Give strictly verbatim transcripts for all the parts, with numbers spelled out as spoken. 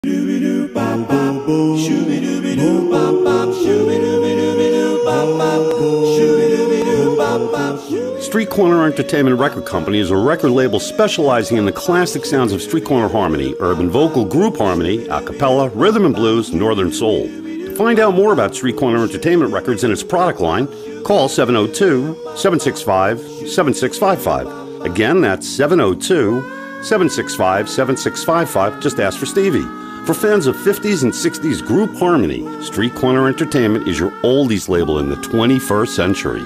Street Corner Entertainment Record Company is a record label specializing in the classic sounds of street corner harmony, urban vocal, group harmony, a cappella, rhythm and blues, northern soul. To find out more about Street Corner Entertainment Records and its product line, call seven oh two, seven six five, seven six five five. Again, that's seven oh two, seven six five, seven six five five. Just ask for Stevie. For fans of fifties and sixties group harmony, Street Corner Entertainment is your oldies label in the twenty-first century.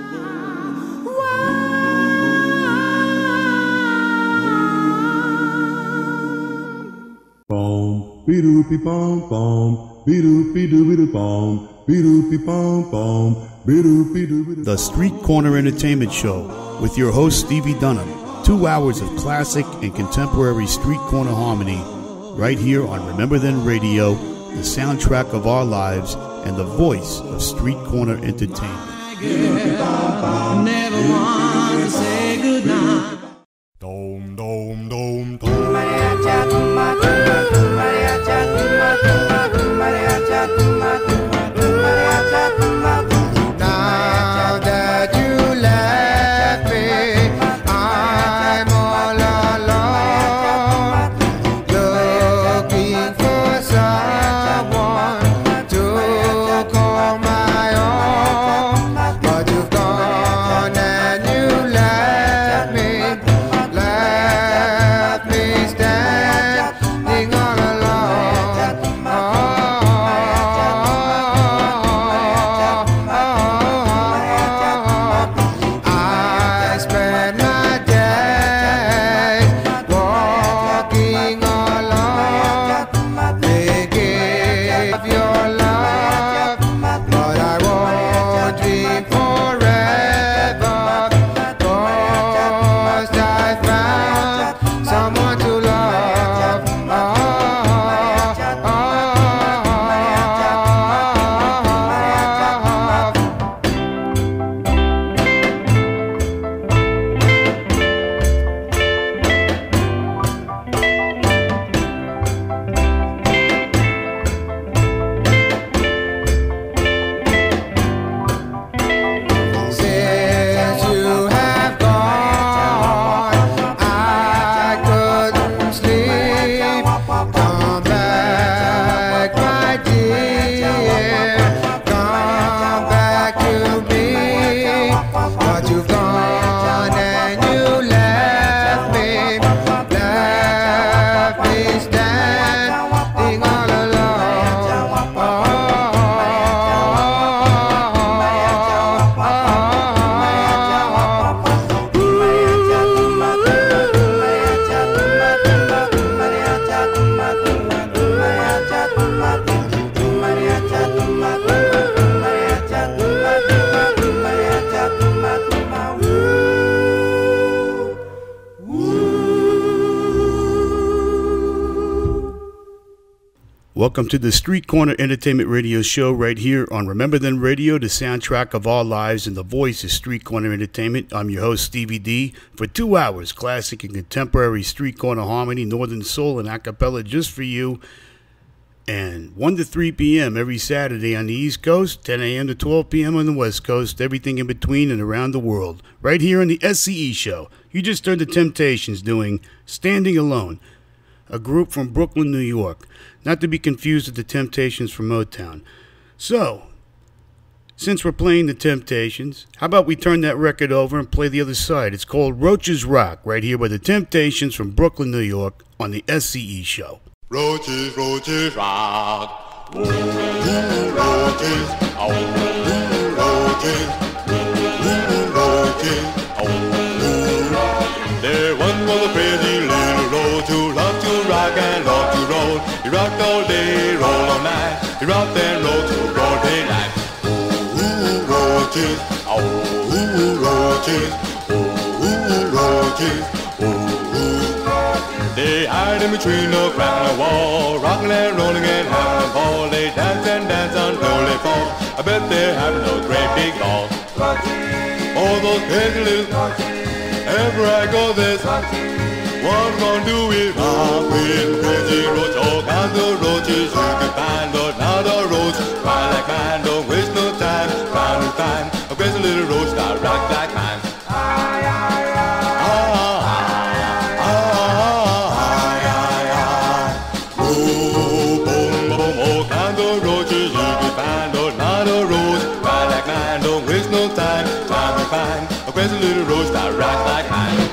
The Street Corner Entertainment Show with your host Stevie Dunham. Two hours of classic and contemporary street corner harmony right here on Remember Then Radio, the soundtrack of our lives and the voice of Street Corner Entertainment. Girl, never want to say goodnight. Dom, dom, dom, dom. Now that you left me, I'm all alone, looking for someone to call my own. But you've gone and you left me, left me standing all alone. Oh, I spend my days walking alone, thinking of your love, but I won't dream forever, 'cause I found someone to love. Oh, oh, since you have gone, I couldn't sleep. Come back, my dear, come back to me. But you've gone and you left me, left me standing all alone. Oh, Welcome to the Street Corner Entertainment Radio Show right here on Remember Then Radio, the soundtrack of our lives and the voice of Street Corner Entertainment. I'm your host, Stevie D, for two hours, classic and contemporary street corner harmony, northern soul, and a cappella just for you. And one to three p.m. every Saturday on the East Coast, ten a.m. to twelve p.m. on the West Coast, everything in between and around the world, right here on the S C E Show. You just heard the Temptations doing Standing Alone, a group from Brooklyn, New York, not to be confused with the Temptations from Motown. So, since we're playing the Temptations, how about we turn that record over and play the other side? It's called Roaches Rock, right here by the Temptations from Brooklyn, New York, on the S C E Show. Roaches, roaches, rock. Ooh, roaches, oh, roaches, ooh, roaches, oh. There once was a pretty little roach who loved to rock and loved to roll. He rocked all day, rolled all night. He rocked and rolled till broad daylight. Ooh, roaches, oh, roaches, oh, roaches, oh. They hide in between the crack and the wall, rocking and rolling and having a ball. They dance and dance until they fall. I bet they're having a great big ball. Oh, those crazy little, ever I go this, What gonna do with rock with crazy roach? All kinds of roaches you can find, but not a roach quite like mine. Don't waste no time trying to find a crazy little roach that rock like mine. Aye, aye, aye. Aye, aye, aye, aye. Oh, boom, boom, all kinds of roaches you can find, but not a roach quite like mine. Don't waste no time trying to find a crazy little roach that rock like mine.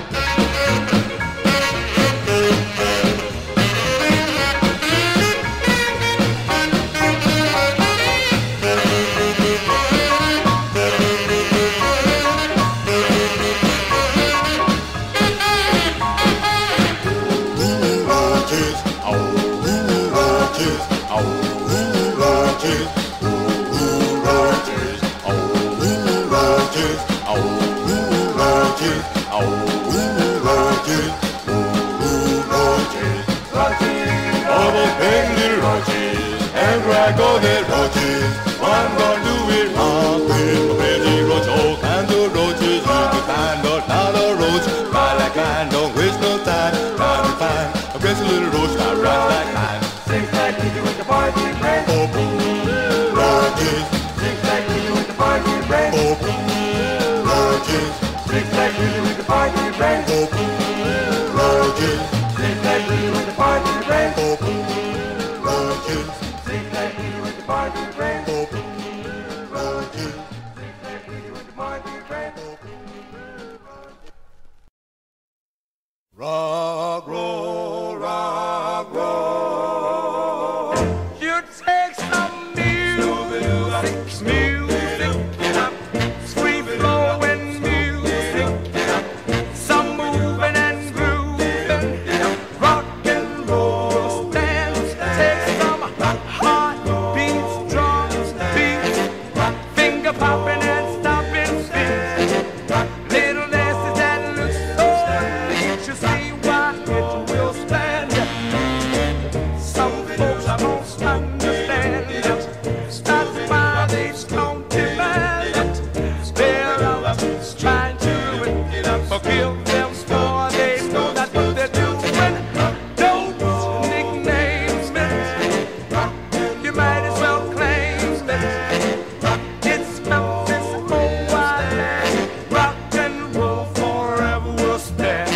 Crack all the roaches, one gonna do it wrong with a crazy roach. All kinds of roaches you can find, but not a roach quite like mine. Don't waste no time trying to find a crazy little roach that rocks like mine. Six like you do with the party friend. Oh, roaches. Six like you do with the party friend. Oh, roaches. Six like you do with the party friend. Oh, roaches. Six like you do with the party friend. Oh, roaches. Six like we do with the party friend. Roaches. Six like we do with the party friend. Rock, roll, rock, roll. You take some music, music, sweet flowing music, some moving and grooving, rock and roll stands. Take some heartbeats, drums, beats, finger popping and stomping feet, little dances that look so neat. You see why it will stand. Some folks don't understand it. That's why they don't demand it. They're out trying to forgive them for they know that's what they're doing. Don't nickname it. You might as well claim it. It's Memphis, Hawaii. Rock and roll forever will stand.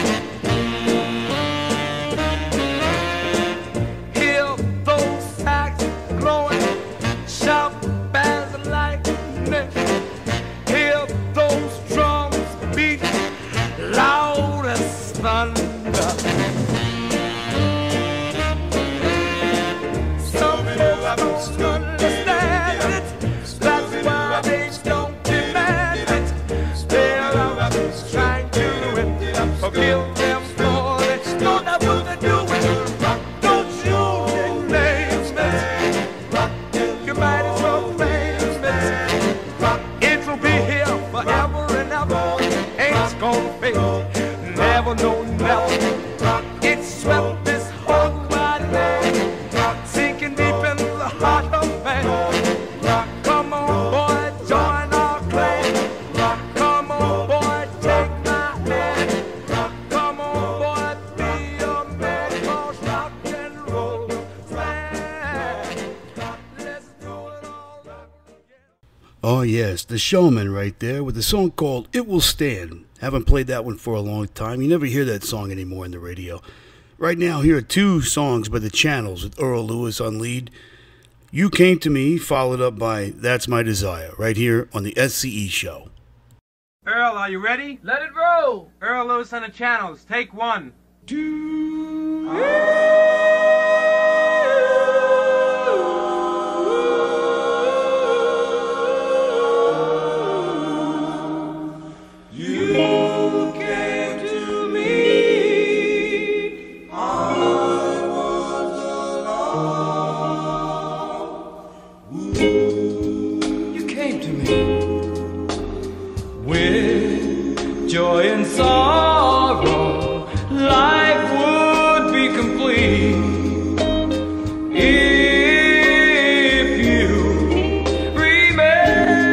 Hear those sax blowing, sharp as lightning. Hear those drums beat, loud as thunder. Some folks don't understand it. That's why they don't demand it. They're out trying to forgive them for they don't know what they're doing. Don't you nickname it. You might as well claim it. It will be here forever and ever. Ain't gonna fade. Never, no, never. It swept this whole wide land, sinking deep in the heart of man. Come on, boy, join our clan. Come on, boy, take my hand. Come on, boy, be a man, 'cause rock and roll stand. Let's do it all over again. Oh, yes, the Showman right there with a song called It Will Stand. Haven't played that one for a long time. You never hear that song anymore in the radio. Right now, here are two songs by the Channels with Earl Lewis on lead. You Came to Me, followed up by That's My Desire, right here on the S C E Show. Earl, are you ready? Let it roll! Earl Lewis on the Channels. Take one. Do You came to me, I was alone. You came to me with joy and sorrow. Life would be complete if you remain.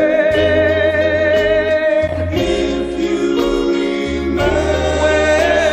If you remain.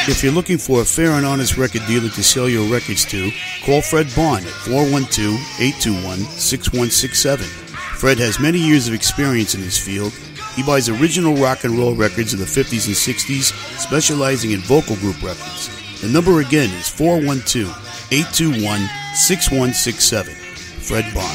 If you're looking for a fair and honest record dealer to sell your records to, call Fred Bond at four one two, eight two one, six one six seven. Fred has many years of experience in this field. He buys original rock and roll records of the fifties and sixties, specializing in vocal group records. The number again is four one two, eight two one, six one six seven. Fred Bond.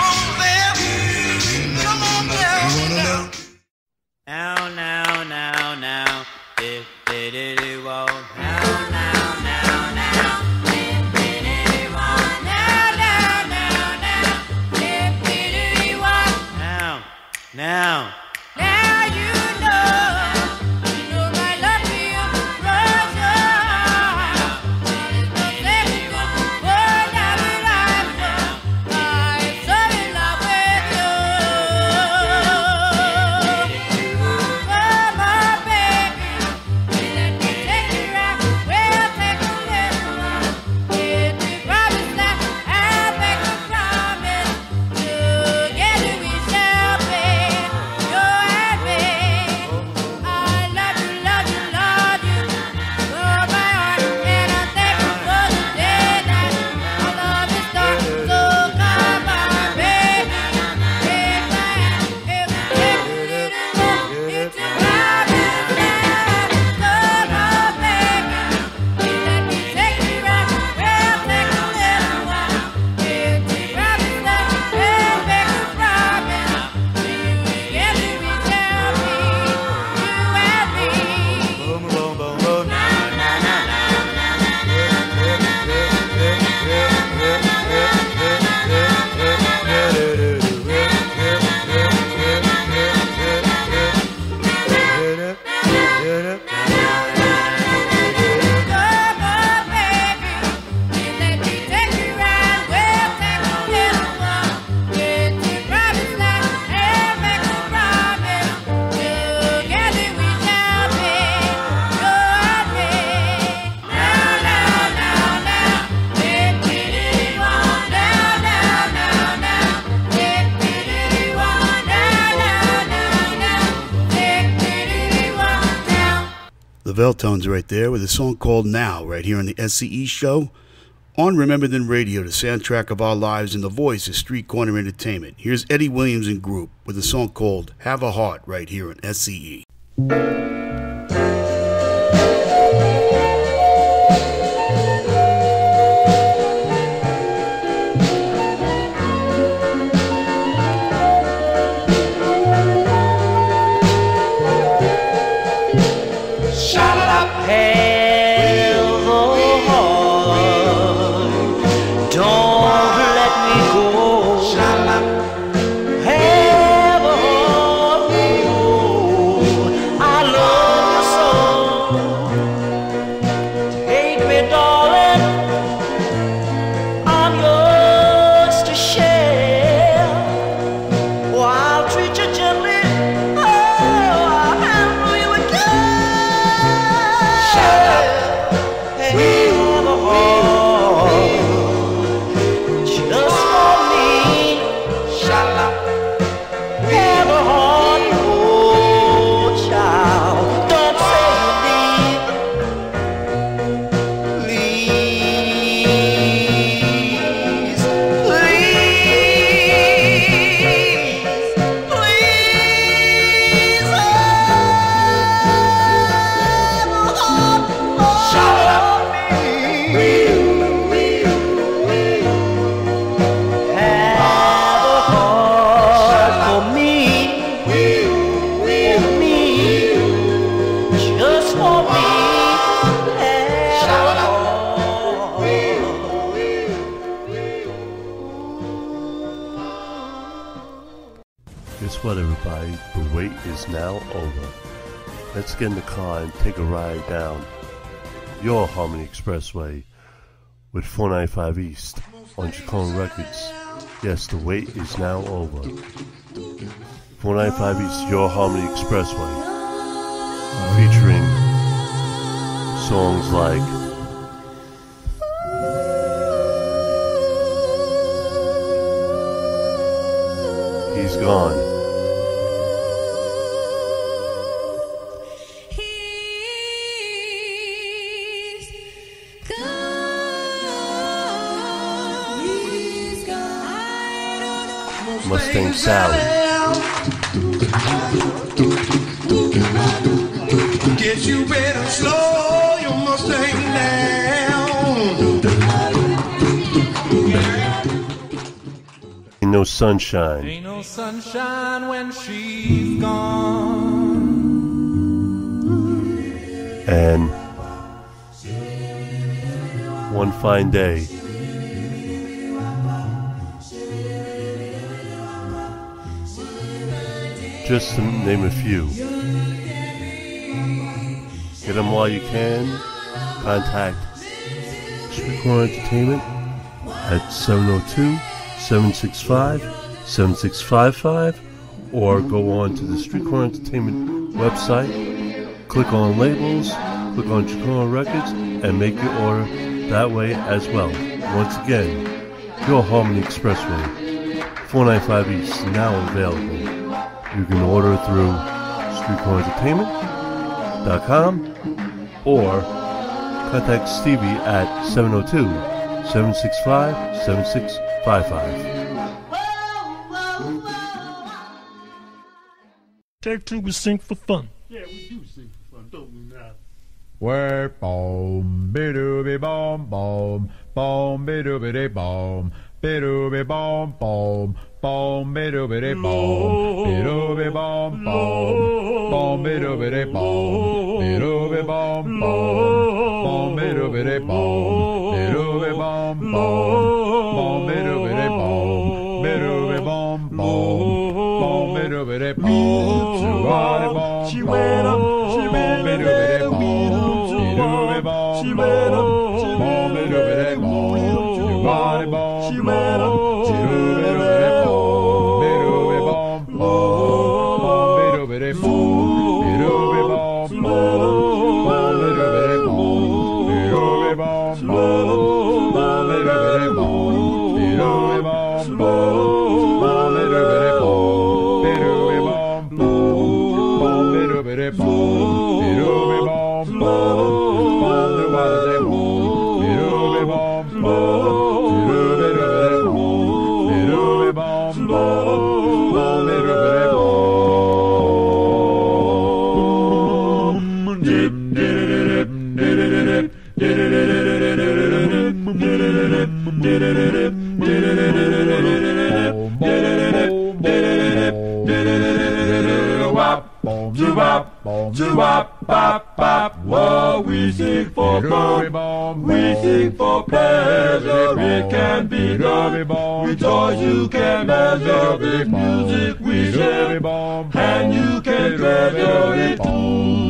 Now, now, now, now, did, did, did, did, whoa. Now, now, now, now, did, did, did, whoa. Now, now, now, now, did, did, did, whoa. Now, now. Now you know, you know my love for you, Russia. There's no second word that will answer. I'm so in love with you. Come on, baby, let me take you out. We'll take a little while. If you promise that I'll make a promise. Together we shall be. You and me. I love you, love you, love you. You're my heart, and I thank you for the day that our love is done. So come on, baby, take my hand, and we'll take a little walk into Robin's land. Come on, baby, let me take you out. We'll take a little walk into Robin's land. We'll make a promise. Together we shall be, you and me. Boom, boom, boom, boom. Now, now, now, Come on, baby, let me take you out. We'll take a little walk into Robin's land and make a promise. Together we shall be, you and me. Now, now, now, now, dip-dee-dee-wah. Now, now, now, now, dip-dee-dee-wah. Now, now, now, now, dip-dee-dee-wah. Now. The Veltones right there with a song called Now, right here on the S C E show. On Remember Then Radio, the soundtrack of our lives and the voice of Street Corner Entertainment. Here's Eddie Williams and Group with a song called Have a Heart right here on S C E. Have a heart, don't let me go. Have a heart, oh, I love you so. Take me, darling, I'm yours to share. Oh, I'll treat you gently. Oh, I'll handle you with care. Have a heart just for me. Have a heart, oh child, don't say you leave. Please, please, please have a heart for me. Have a heart for me, for me, just for me. Have a heart. Guess what, everybody? The wait is now over. Let's get in the car and take a ride down your Harmony Expressway with four ninety-five East on Chacon Records. Yes, the wait is now over. four ninety-five East, your Harmony Expressway, featuring songs like He's Gone, Mustang Sally. Guess you better slow your Mustang down. Ain't no sunshine. Ain't no sunshine when she's gone. And one fine day, just to name a few, get them while you can. Contact Street Corner Entertainment at seven oh two, seven six five, seven six five five, or go on to the Street Corner Entertainment website, click on labels, click on Chicona Records, and make your order that way as well. Once again, your Harmony Expressway, four ninety-five East, now available. You can order through street corner entertainment dot com or contact Stevie at seven oh two, seven six five, seven six five five. Take two, we sing for fun. Yeah, we do sing for fun, don't we now? Where boom, be doo be boom, boom, boom, be doo be dee boom, be doo be boom, boom, boom, be doo be dee boom, be doo be boom, boom, boom, be doo be dee boom, be doo be boom, boom, boom, be doo be dee boom, be doo be boom, boom, boom, be doo be dee boom, be doo be boom, boom, boom, be doo be dee boom, she went up, she went up, she went up, she went up, she went up, she went up, Whoa, we sing for fun, we sing for pleasure, it can be done, with joy you can measure, with music we share, and you can treasure it too.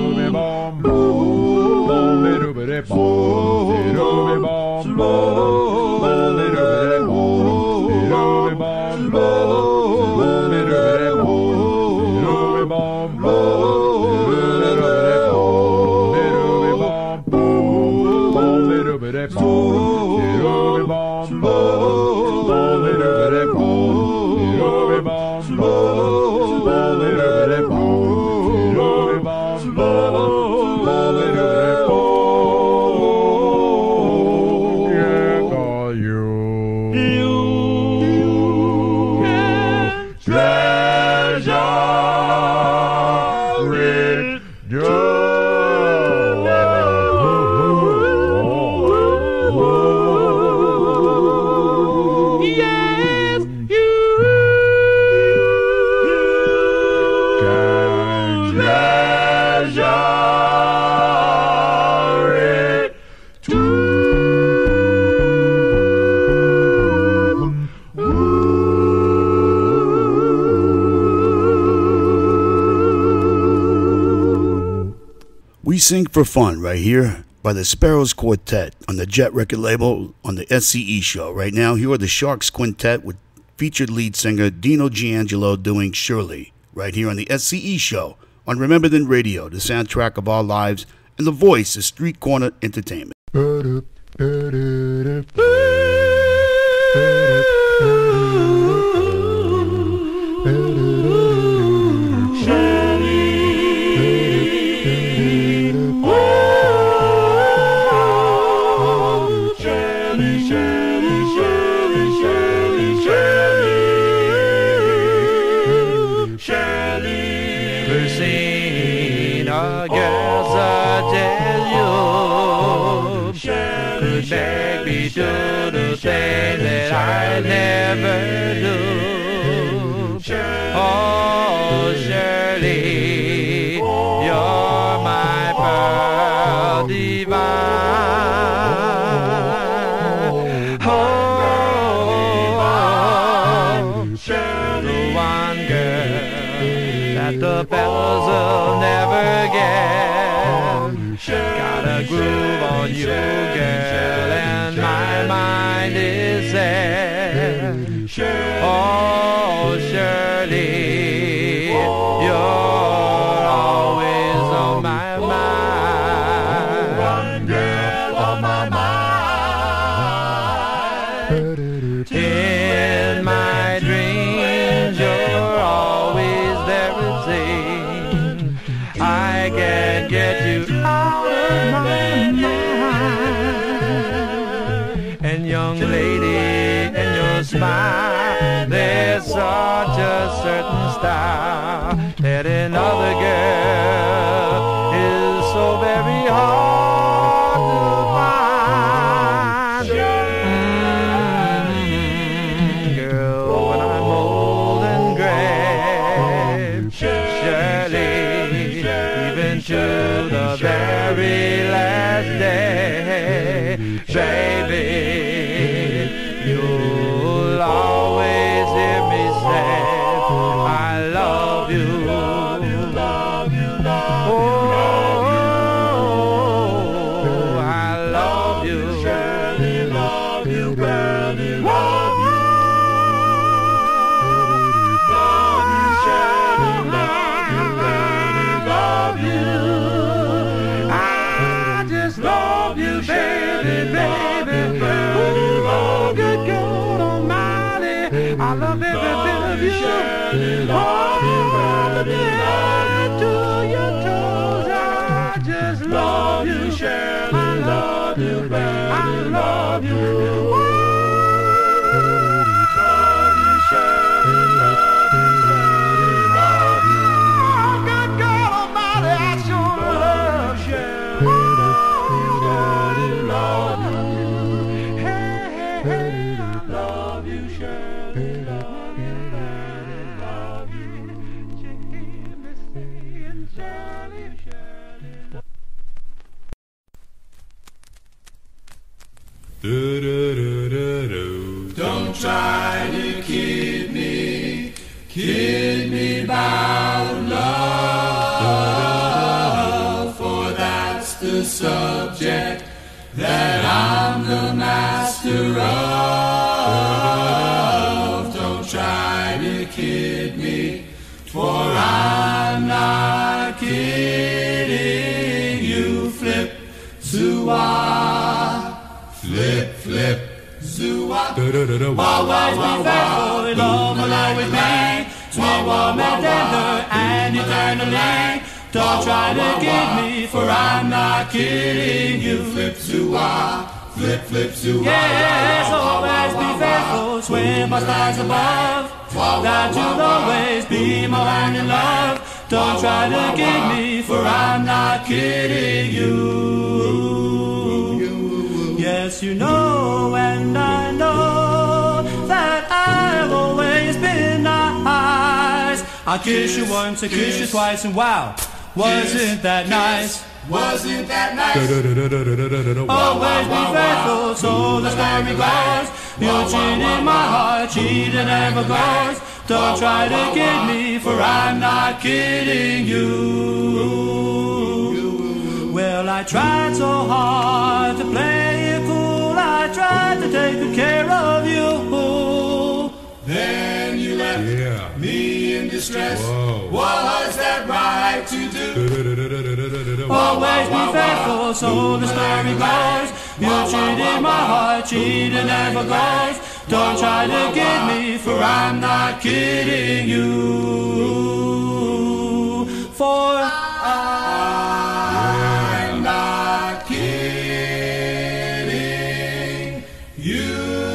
We Sing for Fun right here by the Sparrows Quartet on the Jet record label on the S C E show. Right now, here are the Sharks Quintet with featured lead singer Dino D'Angelo doing Shirley right here on the S C E show on Remember Then Radio, the soundtrack of our lives, and the voice of Street Corner Entertainment. girls I tell you could beg me to do things that I never do. Oh, Shirley, you're my pearl divine. Oh, the one girl that the fellas will never get. Got a groove on you, girl, and my mind is set. Oh, Shirley, you're always on my mind. One girl on my mind. In my dreams, you're always there it seems. I can't get you out of my mind. And young lady, in your smile, there's such a certain style that another girl is so very hard to find. Mm, girl, when I'm old and gray, Shirley, even to the very last day, baby, you'll always hear me say, I love you. Oh, I love you. Shirley, love you, Shirley, love you. Love you, Shirley, love you, love you. I just love you, baby, baby, baby. Oh, good God Almighty, I love every bit of you. Oh, from the head to your toes, I just love you, Shirley. I love you, baby. I love you. Oh, love you, Shirley. Love you, Shirley. Love you. Oh, good God Almighty, I sure love Shirley. Oh, Shirley, love you. Hey, hey, hey, I love you, Shirley. Love you, Shirley, love you. Jimmy, saying Shirley, Shirley. Don't try to kid me, kid me about love, for that's the subject that I'm the master of. Don't try to kid me, for I'm not kidding you. Flip, zoo-ah, flip, flip, zoo-ah. Always be faithful in love along with me. Sweet, warm, and tender, and eternally. Don't try to kid me, for I'm not kidding you. Flip, zoo-ah, flip, flip, zoo-ah. Yes, always be faithful, swim by stars above. That you'll always be my hand in love. Don't try to kid me, for I'm not kidding you. Yes, you know, and I know that I've always been nice. I'll kiss you once, I'll kiss you twice, and wow, wasn't that nice? Wasn't that nice? Always be faithful, so the story goes. You cheated my heart, cheating never goes. Don't try to kid me, for I'm not kidding you. Well, I tried so hard to play it cool, I tried to take good care of you. Then you left yeah. me in distress. Whoa. Was that right to do? Always be faithful, so the story goes. You cheated my heart, cheating never goes. Don't try to kid me, for I'm not kidding you. For I'm not kidding you.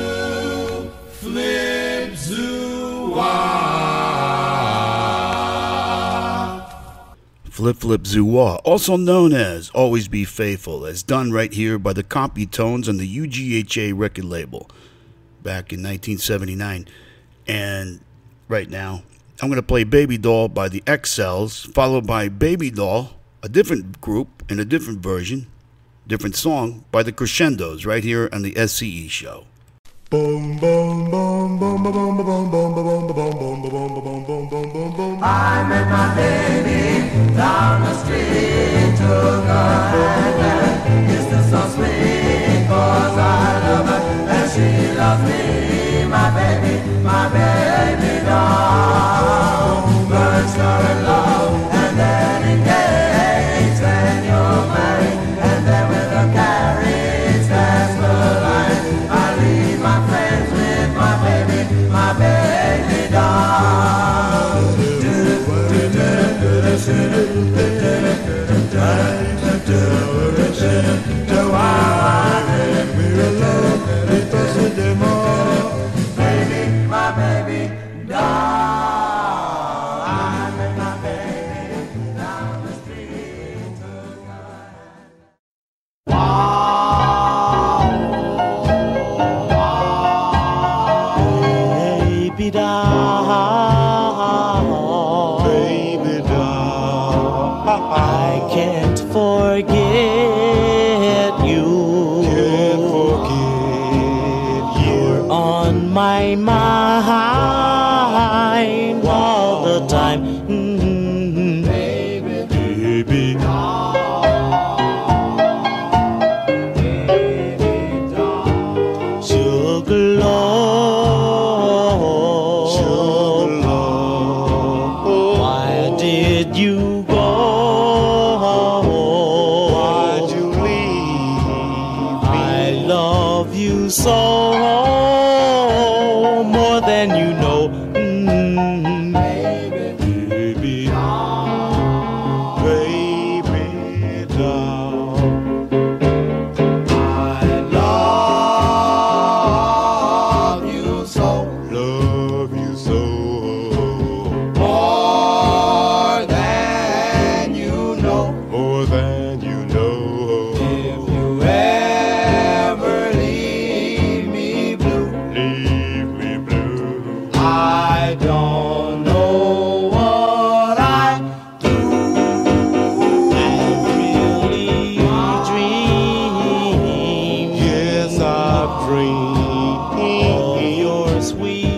Flip zoo. Flip Flip Zouar, also known as Always Be Faithful, as done right here by the Compitones on the U G H A record label back in nineteen seventy-nine. And right now, I'm going to play Baby Doll by the X-Cells, followed by Baby Doll, a different group in a different version, different song, by the Crescendos right here on the S C E show. Boom, boom, boom, boom, boom, boom, boom, boom, boom, boom, boom, boom, boom, boom, boom, boom, boom, boom. I met my baby down the street, took her hand and kissed her so sweet, 'cause I love her and she loves me, my baby, my baby doll. First you're in love and then engaged, then you're married, and then with a carriage, that's the line. I leave my friends with my baby, my baby doll. Do do baby, my baby doll. I met my baby down the street. Baby doll, baby doll, I can't forget you. Can't forget you. On my mind all the time. Mm-hmm. Baby, baby doll. Baby doll. Sugar Lord. You go. Why'd you leave me? I love you so, more than you know. Mm-hmm. Baby, baby doll, baby doll. I love you so, love you so. More than you know. More than you know. If you ever leave me blue, leave me blue, I don't know what I'd do. I really dream. Yes, I dream of your sweet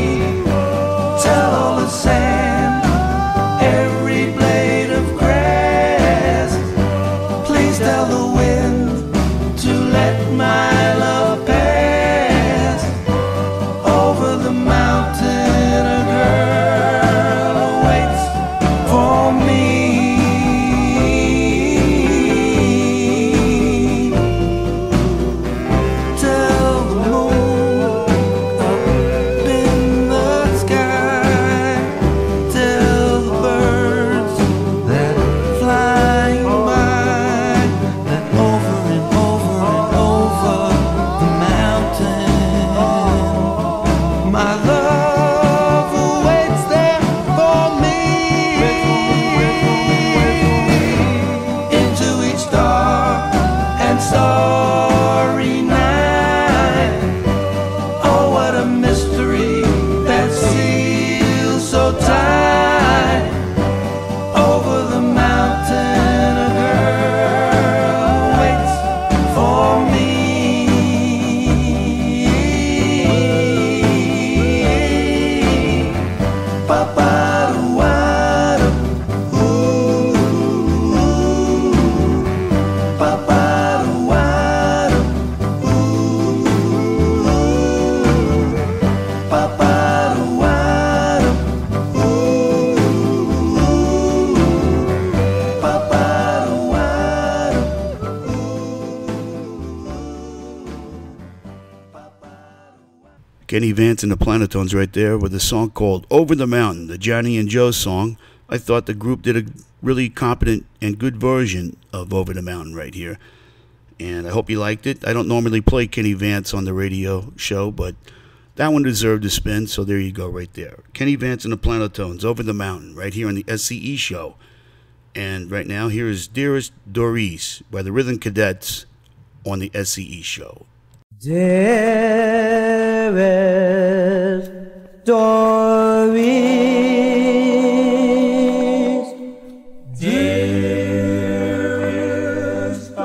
Tell all the sand, every blade of grass. let my love pass over the mountain. A girl awaits for me. Tell the moon up in the sky, tell the birds that flying by that over and over and over the mountain, my love awaits there for me. Into each dark and starry night, oh what a mystery that seals so tight. Over the mountain a girl waits for me. Pa-pa-do-wa-do, ooh, pa-pa-do-wa-do, ooh, pa-pa-do-wa-do, Kenny Vance and the Planetones right there with a song called Over the Mountain, the Johnny and Joe song. I thought the group did a really competent and good version of Over the Mountain right here. And I hope you liked it. I don't normally play Kenny Vance on the radio show, but that one deserved a spin, so there you go right there. Kenny Vance and the Planetones, Over the Mountain, right here on the S C E show. And right now, here is Dearest Doris by the Rhythm Cadets on the S C E show. Dearest Doris, dearest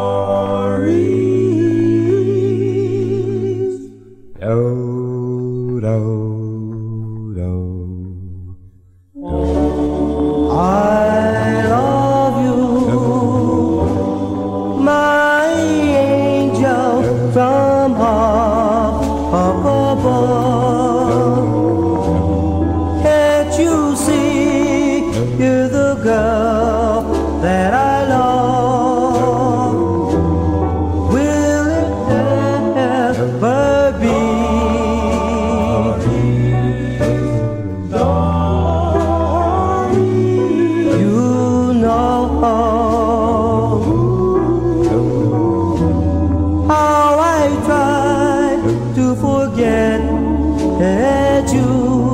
Doris, do, do, do, do. I love you, my angel from up, up above. Can't you see you're the girl that I love? Will it ever be? You know how I try to forget you,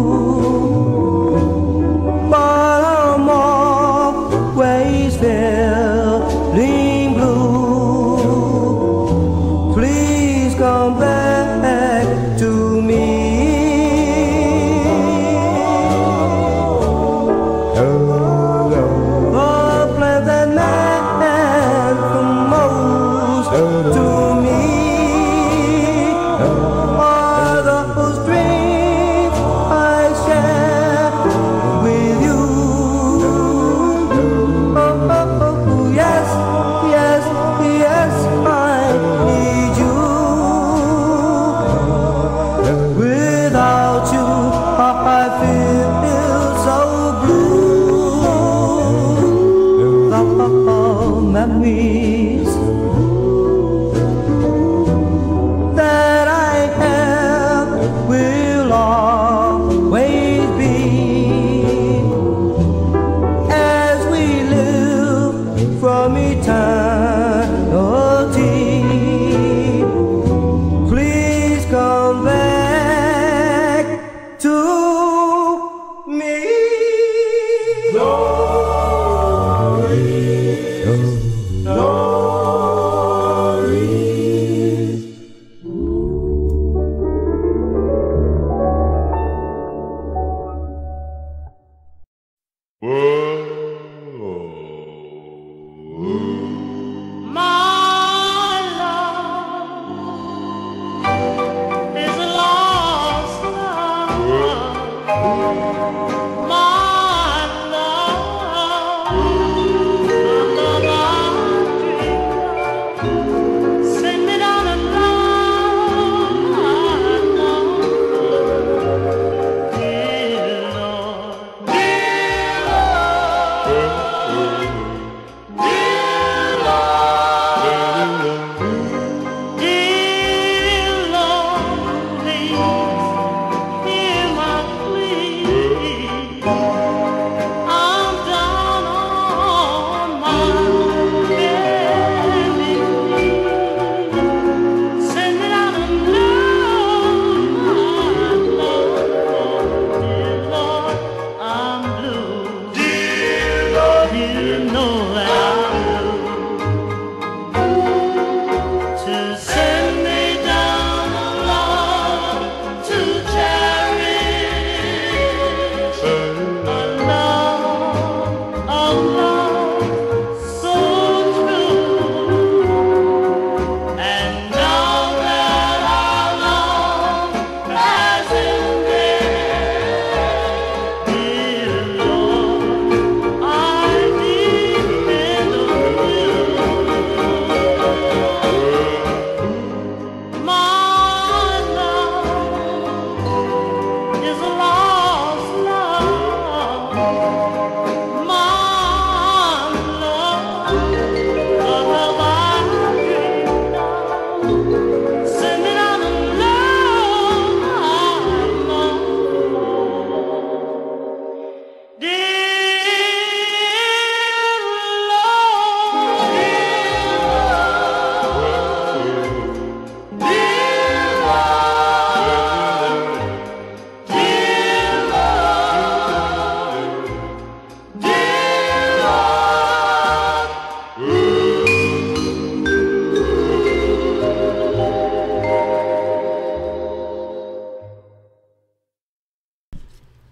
but I'm always feeling blue. Please come back to me. The plan that man proposed to me are those dreams I share with you. Oh, oh, oh, yes, yes, yes, I need you. Without you, I feel so blue. The memories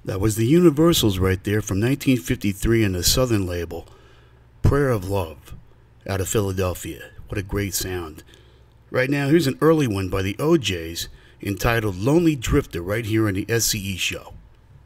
That was the Universals right there from nineteen fifty-three and the Southern label, Prayer of Love, out of Philadelphia. What a great sound. Right now, here's an early one by the O Js entitled Lonely Drifter right here on the S C E show.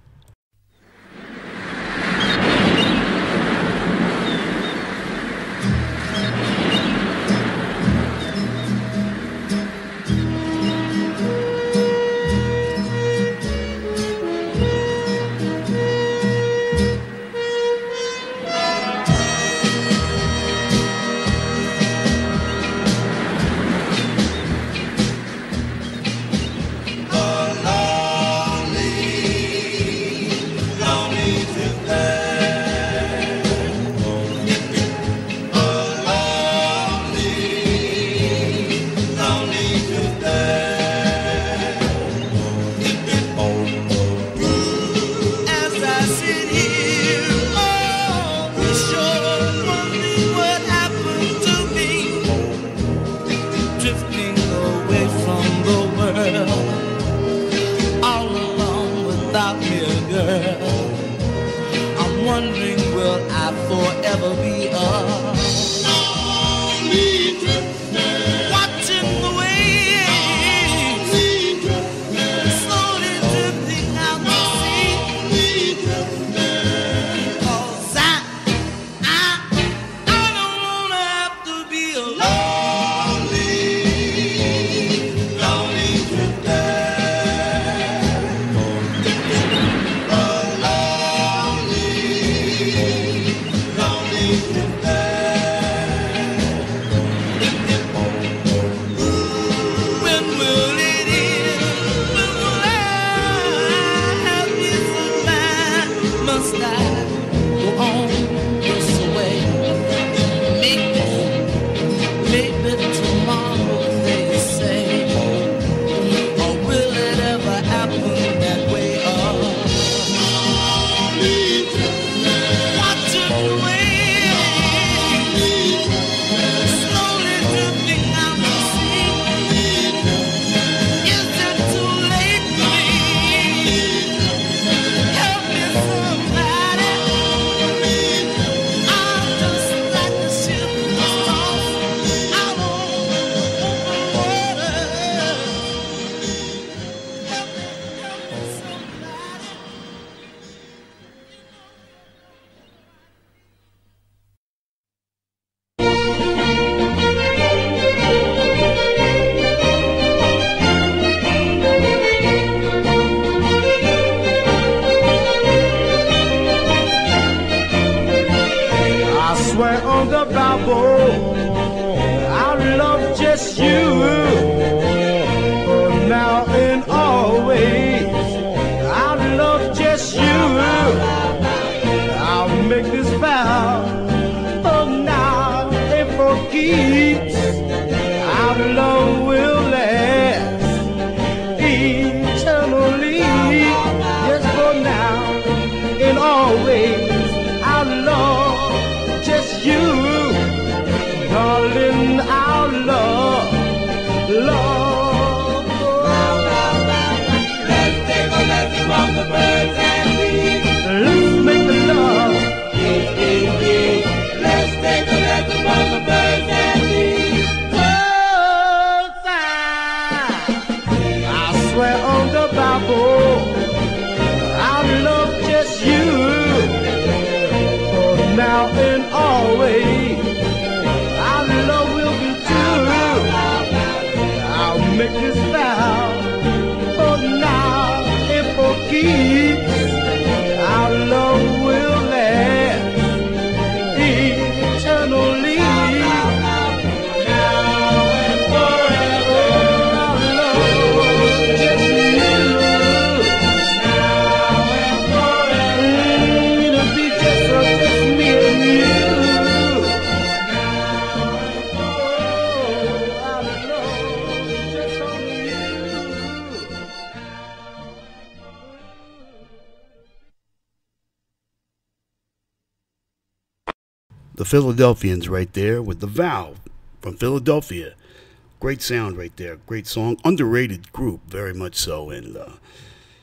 The Philadelphians right there with The Vow from Philadelphia. Great sound right there. Great song. Underrated group, very much so. And uh,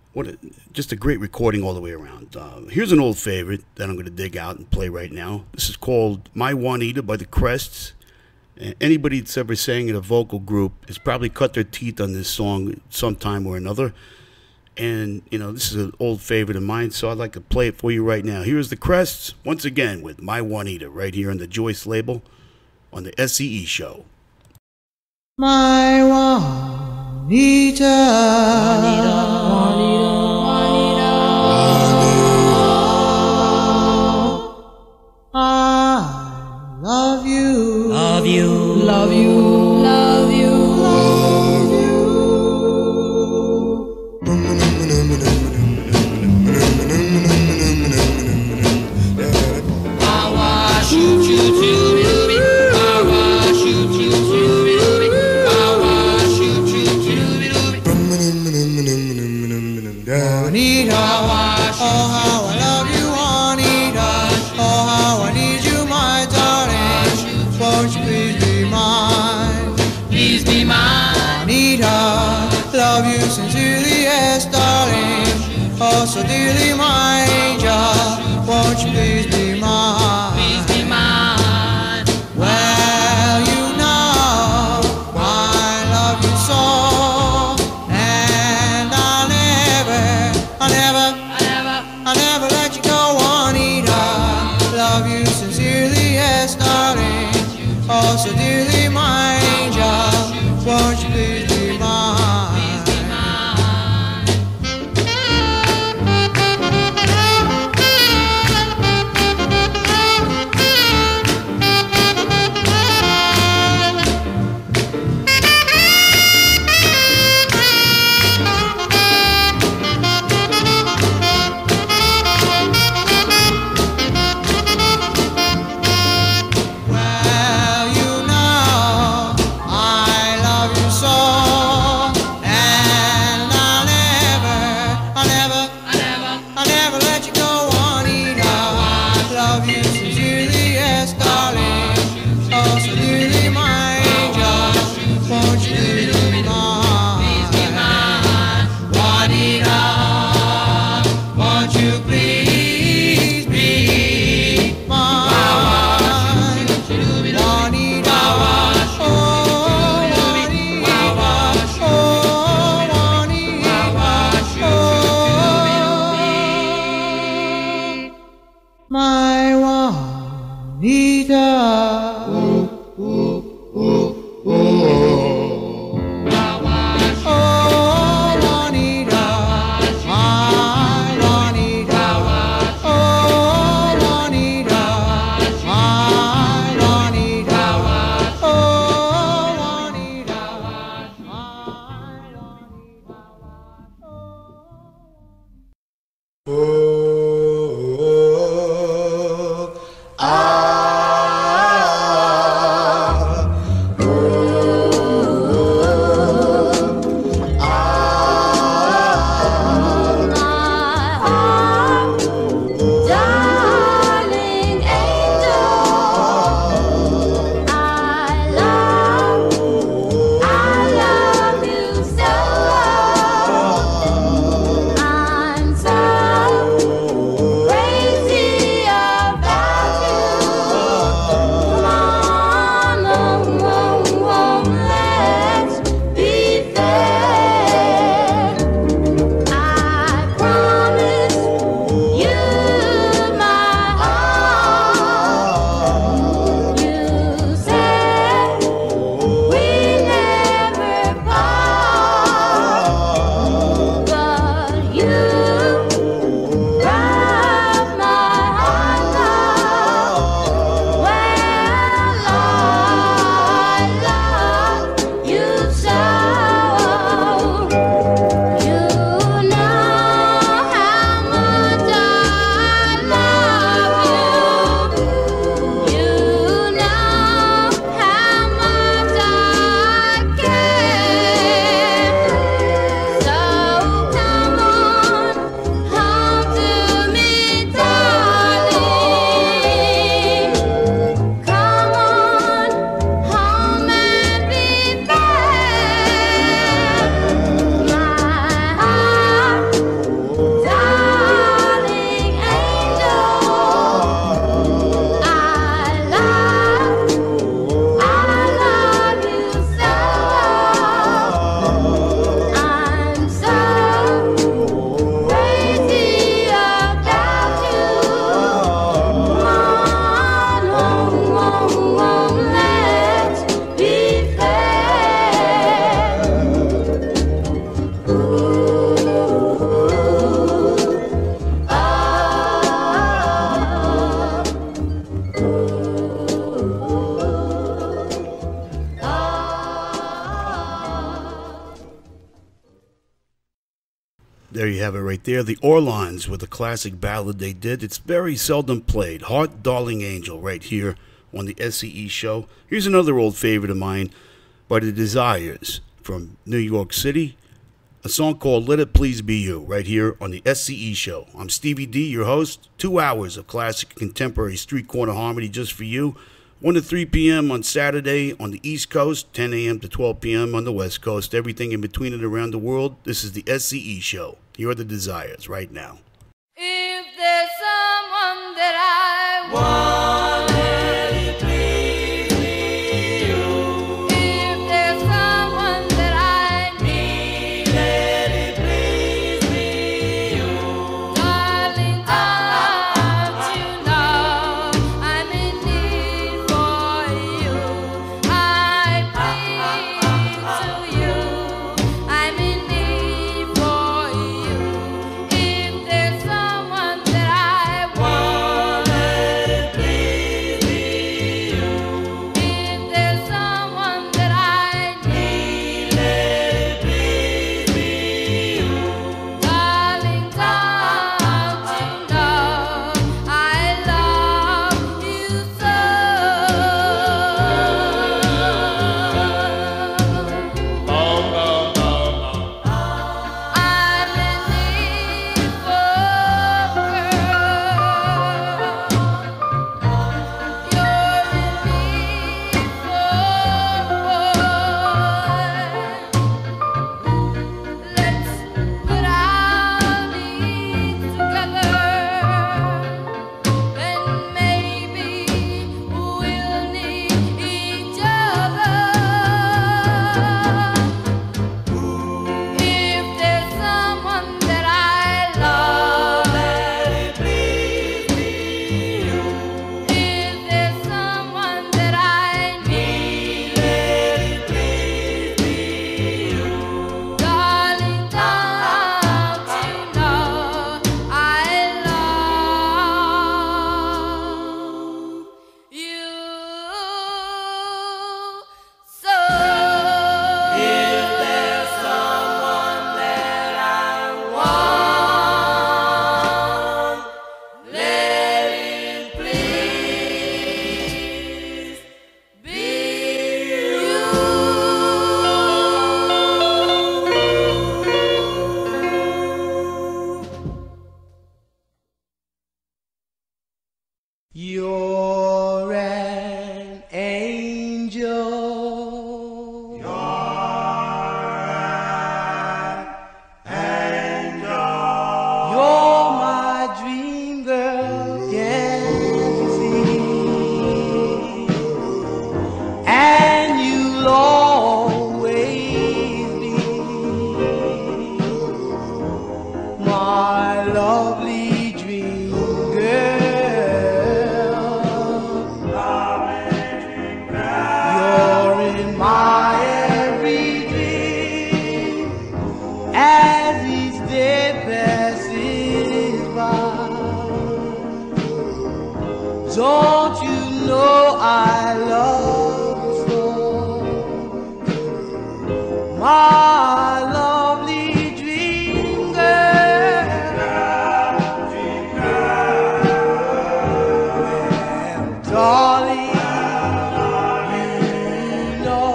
what a, just a great recording all the way around. Uh, here's an old favorite that I'm going to dig out and play right now. This is called My Juanita by the Crests. And anybody that's ever sang in a vocal group has probably cut their teeth on this song sometime or another. And, you know, this is an old favorite of mine, so I'd like to play it for you right now. Here's the Crests, once again, with My Juanita, right here on the Joyce label on the S C E show. My Juanita, Juanita, Juanita, Juanita, I love you, love you, love you, love you, love you. I want shoot you to me, I want shoot you to me. Juanita, oh how I love you, Juanita. Oh how I need you, my darling. Won't you please be mine? Please be mine, Juanita. Love you sincerely, yes, darling. Oh so dearly, my angel. Won't you please be mine? Please be mine. Well, you know I love you so. I never, I never, I never let you go, Juanita. Love you sincerely, yes, darling. Oh, so dearly, my angel. Won't you please be mine? Well, you know There you have it right there. The Orlons with a classic ballad they did. It's very seldom played. Heart Darling Angel right here on the S C E show. Here's another old favorite of mine by the Desires from New York City. A song called Let It Please Be You right here on the S C E show. I'm Stevie D, your host. Two hours of classic contemporary street corner harmony just for you. one to three p.m. on Saturday on the East Coast, ten a.m. to twelve p.m. on the West Coast. Everything in between and around the world. This is the S C E show. Here are the Desires right now. If there's someone that I want, let it please me you. If there's someone that I need, let it please me you. Darling, don't you know I'm in need for you. I plead to you, I'm in need for you. If there's someone that I want, let it please me you. If there's someone that I need, let it please me you. Darling, don't you know I love you so? I'm in need for a girl. You're in need for a boy. Let's put our needs together, then maybe we'll need each other. If there's someone that I love, let it please me you. If there's someone that I need, let it please me you. Darling, don't you know I love you so? If there's someone that I want, let it please be you. You're an angel. You're my dream girl, can't you see? And you'll always be my lovely dream girl. You're in my every dream as each day passes by. Don't you know I love you so? My lovely dream girl. Well, darling, you know,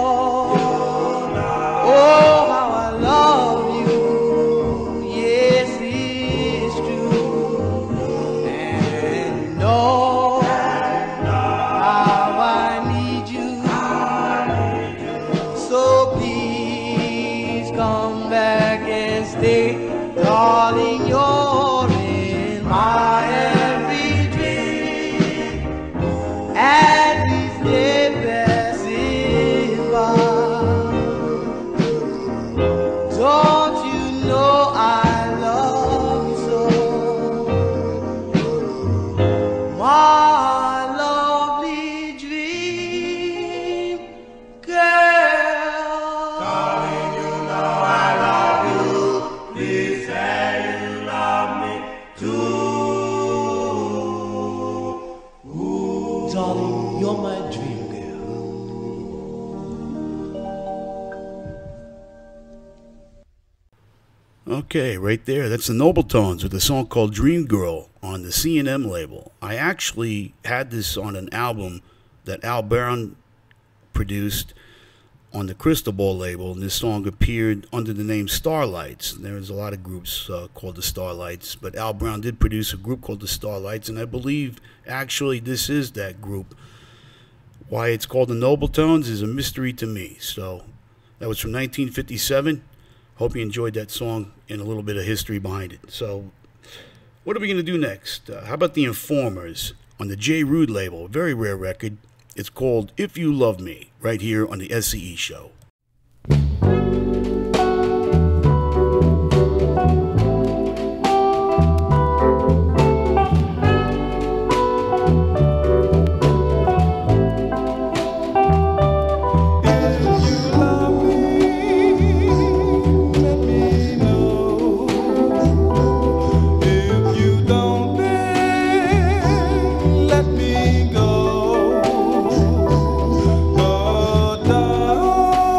oh, how I love you. Yes, it's true. And you know how I need you. So please come back and stay, darling. You're in my every dream as each day passes by. Don't you know I love you so? My lovely dream girl. Darling, you know I love you. Please say you Okay, right there. That's the Nobletones with a song called Dream Girl on the C and M label. I actually had this on an album that Al Brown produced on the Crystal Ball label, and this song appeared under the name Starlights. There's a lot of groups uh, called the Starlights, but Al Brown did produce a group called the Starlights, and I believe actually this is that group. Why it's called the Nobletones is a mystery to me. So that was from nineteen fifty-seven. Hope you enjoyed that song and a little bit of history behind it. So what are we going to do next? Uh, how about the Informers on the J. Rude label? Very rare record. It's called If You Love Me, right here on the S C E Show. Oh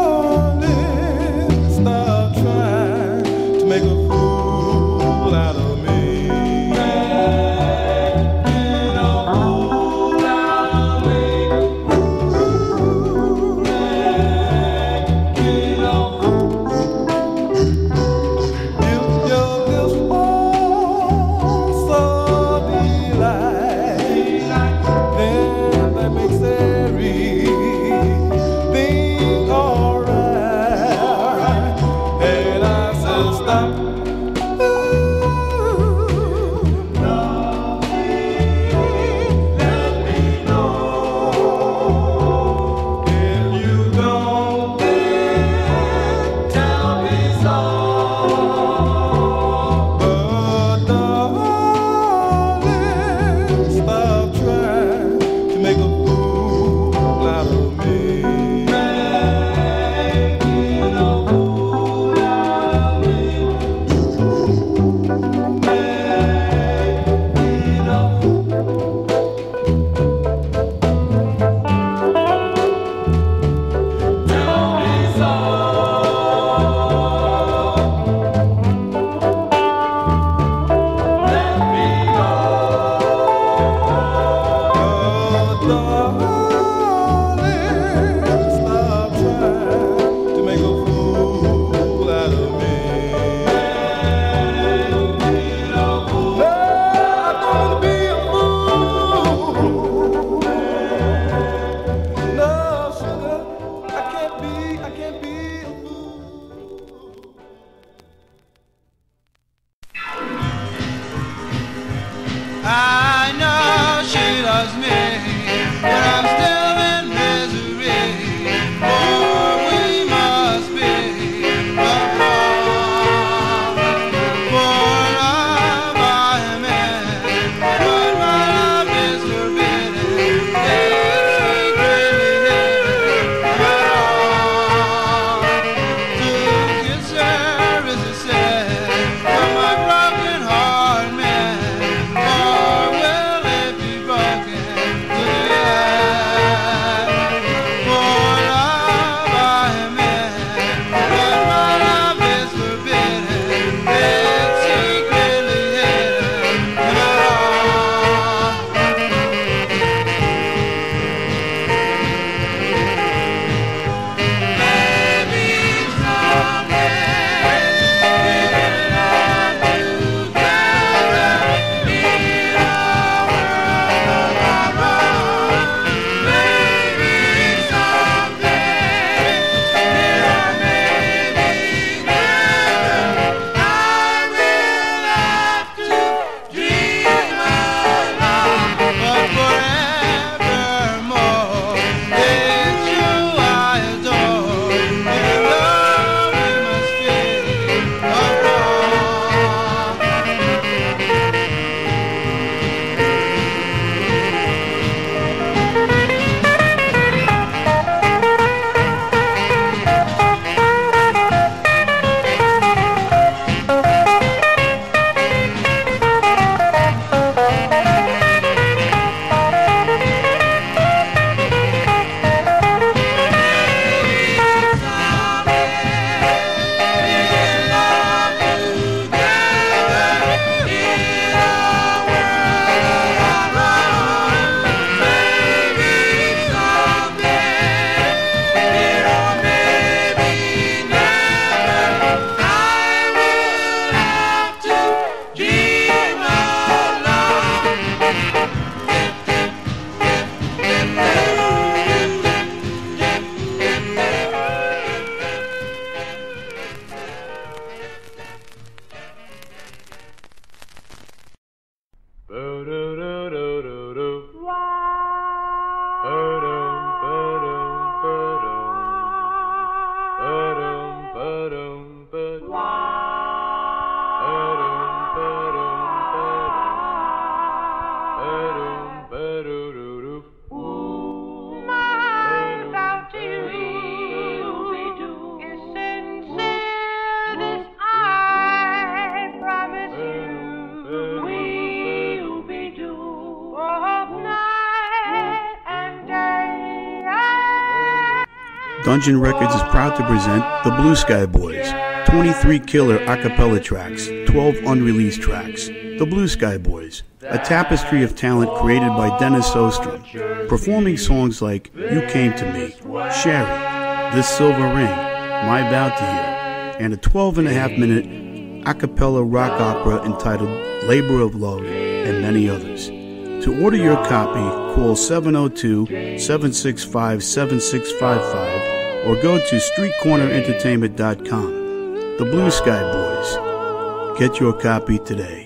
Dungeon Records is proud to present the Blue Sky Boys. twenty-three killer a cappella tracks, twelve unreleased tracks. The Blue Sky Boys, a tapestry of talent created by Dennis Ostrom, performing songs like You Came to Me, Sherry, This Silver Ring, My Bounty Here, and a twelve and a half minute a cappella rock opera entitled Labor of Love, and many others. To order your copy, call seven oh two, seven six five, seven six five five or go to street corner entertainment dot com. The Blue Sky Boys. Get your copy today.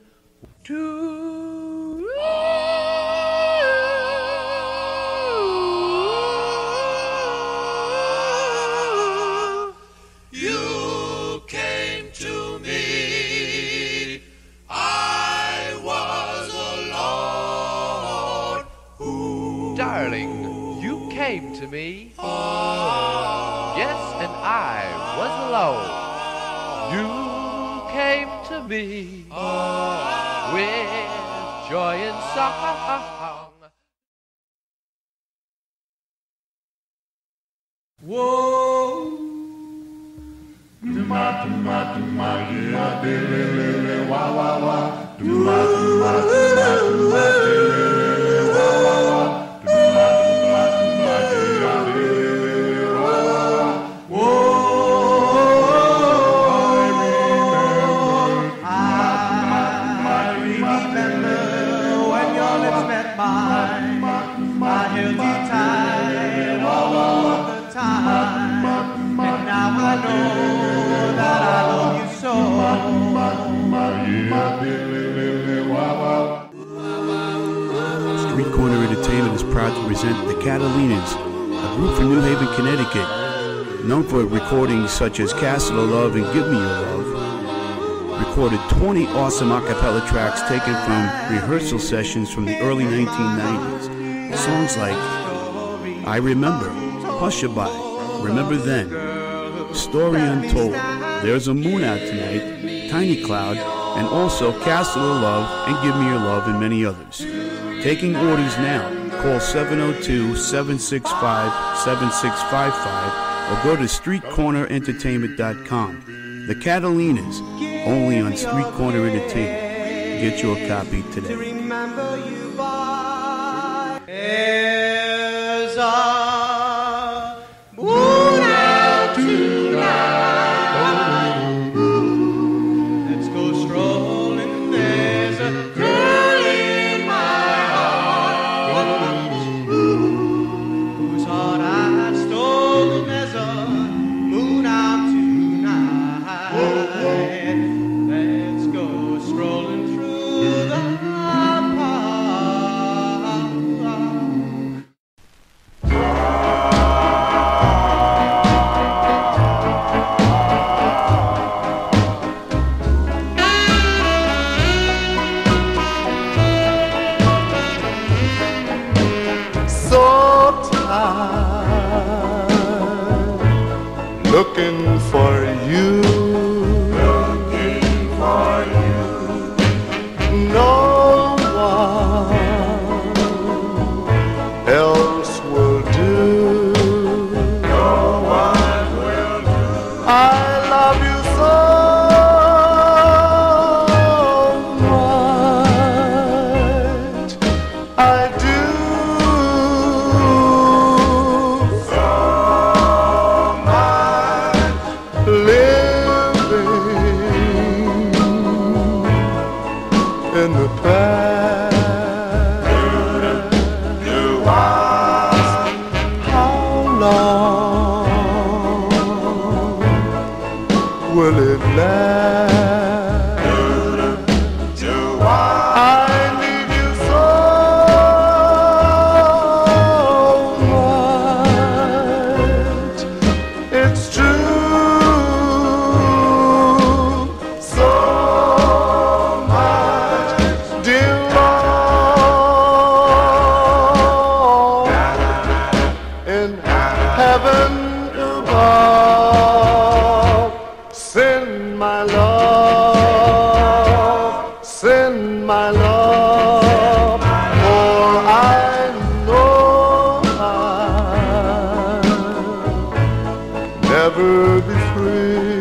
You came to me, I was alone. Ooh. Darling, you came to me. Yes, and I was alone. You came to me with joy and song. Whoa. Duma duma duma yeah, de le le le wa wa wa. Duma duma duma duma de le le le wa wa wa. Duma duma duma yeah, de le le le wa wa wa. Whoa, I remember when your lips met mine. I held you tight all of the time, and now I know that I love you so. Street Corner Entertainment is proud to present the Catalinas, a group from New Haven, Connecticut, known for recordings such as Castle of Love and Give Me Your Love. Recorded twenty awesome a cappella tracks taken from rehearsal sessions from the early nineteen nineties. Songs like I Remember, Hushabye, Remember Then, Story Untold, There's a Moon Out Tonight, Tiny Cloud, and also Castle of Love and Give Me Your Love, and many others. Taking orders now. Call seven oh two, seven six five, seven six five five or go to street corner entertainment dot com. The Catalinas, only on Street Corner Entertainment. Get your copy today. Remember you by there's a moon out tonight. Let's go strolling. There's a girl in my arms whose heart I stole. There's a moon out tonight. Let's go strolling through the So tired, looking for you, looking for you. No one else will do. No one will do. I love you so much. I do. So much. Living in the past. You ask how long will it last? I need you so much. It's true. So much, dear Lord. In heaven above, send my love. free.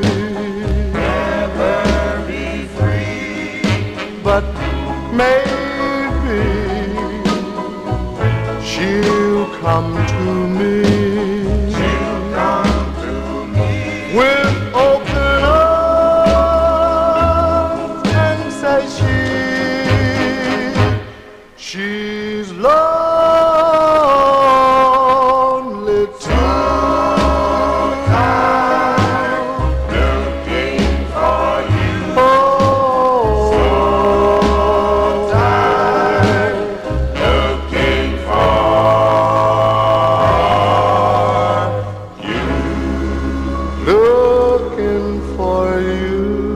Never be free. But maybe she'll come to me. She'll come to me with open arms and say she she's lonely too. Looking for you. Oh, so tired. Looking for you. Looking for you.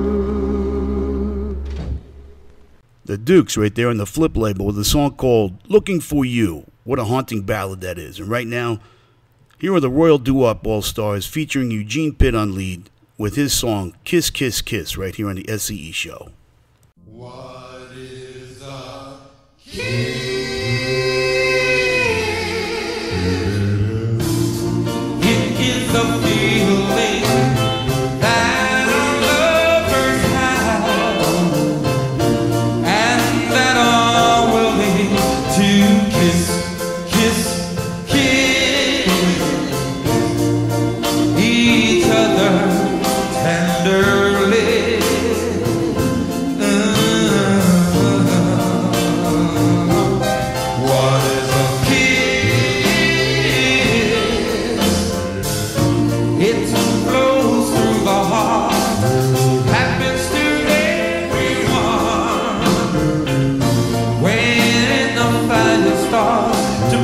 The Dukes right there on the Flip label with a song called Looking For You. What a haunting ballad that is. And right now, here are the Royal Doo-Wop All-Stars featuring Eugene Pitt on lead with his song Kiss, Kiss, Kiss right here on the S C E show. What is a It is a feeling that our lovers have, and that are willing to kiss, kiss, kiss each other tenderly. What is a it flows through the heart, happens to everyone. When the fire starts to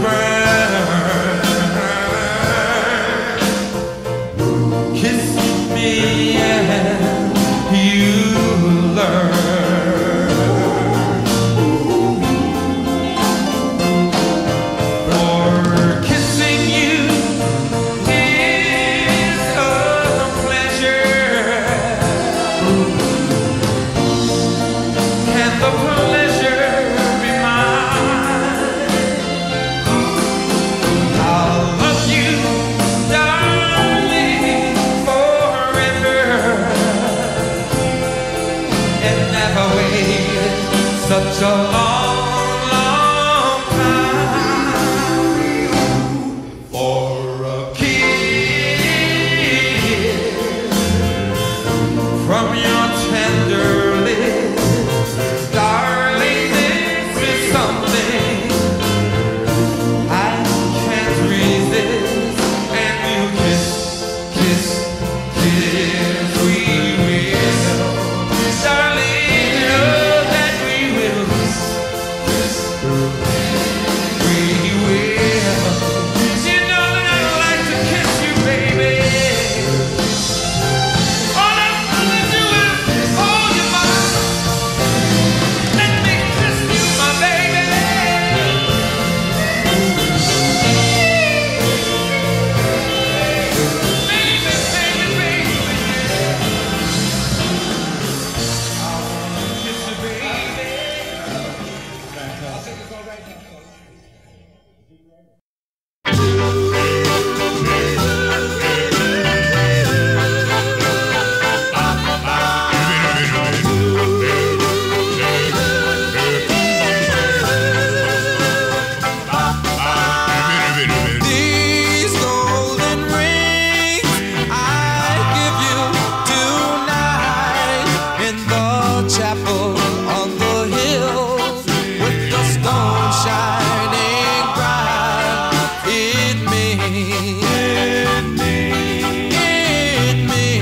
burn, kiss me and you learn. For kissing you is a pleasure, and the pleasure be mine. I'll love you, darling, forever, and never wait such a long, long time for a kiss from your tender lips. Darling, this is something I can't resist. And you kiss, kiss, kiss, we will. Darling, you know that we will kiss, kiss, we will. You know that I like to kiss you, baby. All I wanna do is hold you, mama. Let me kiss you, my baby. Baby, baby, baby. I wanna kiss you, baby. These golden rings I give you tonight in the chapel on the hill, with the stone shining bright. It means, it means, it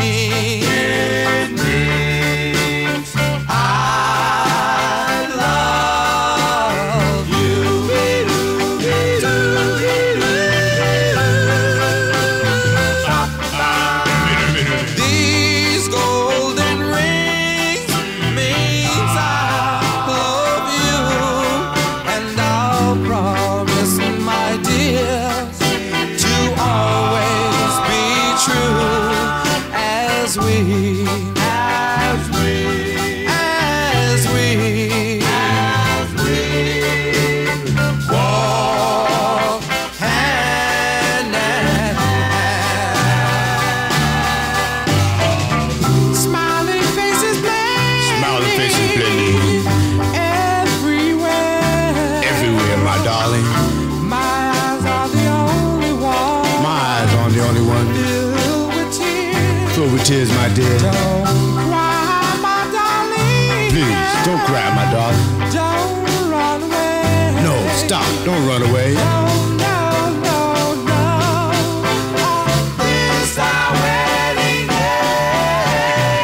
means I love you. These golden rings means I love you, and I'll promise, my dear, to always be true as we, as we, as we, as we walk hand in hand. tears, my dear. Don't cry, my darling. Please, don't cry, my darling. Don't run away. No, stop. Don't run away. No, no, no, no. On this our wedding day.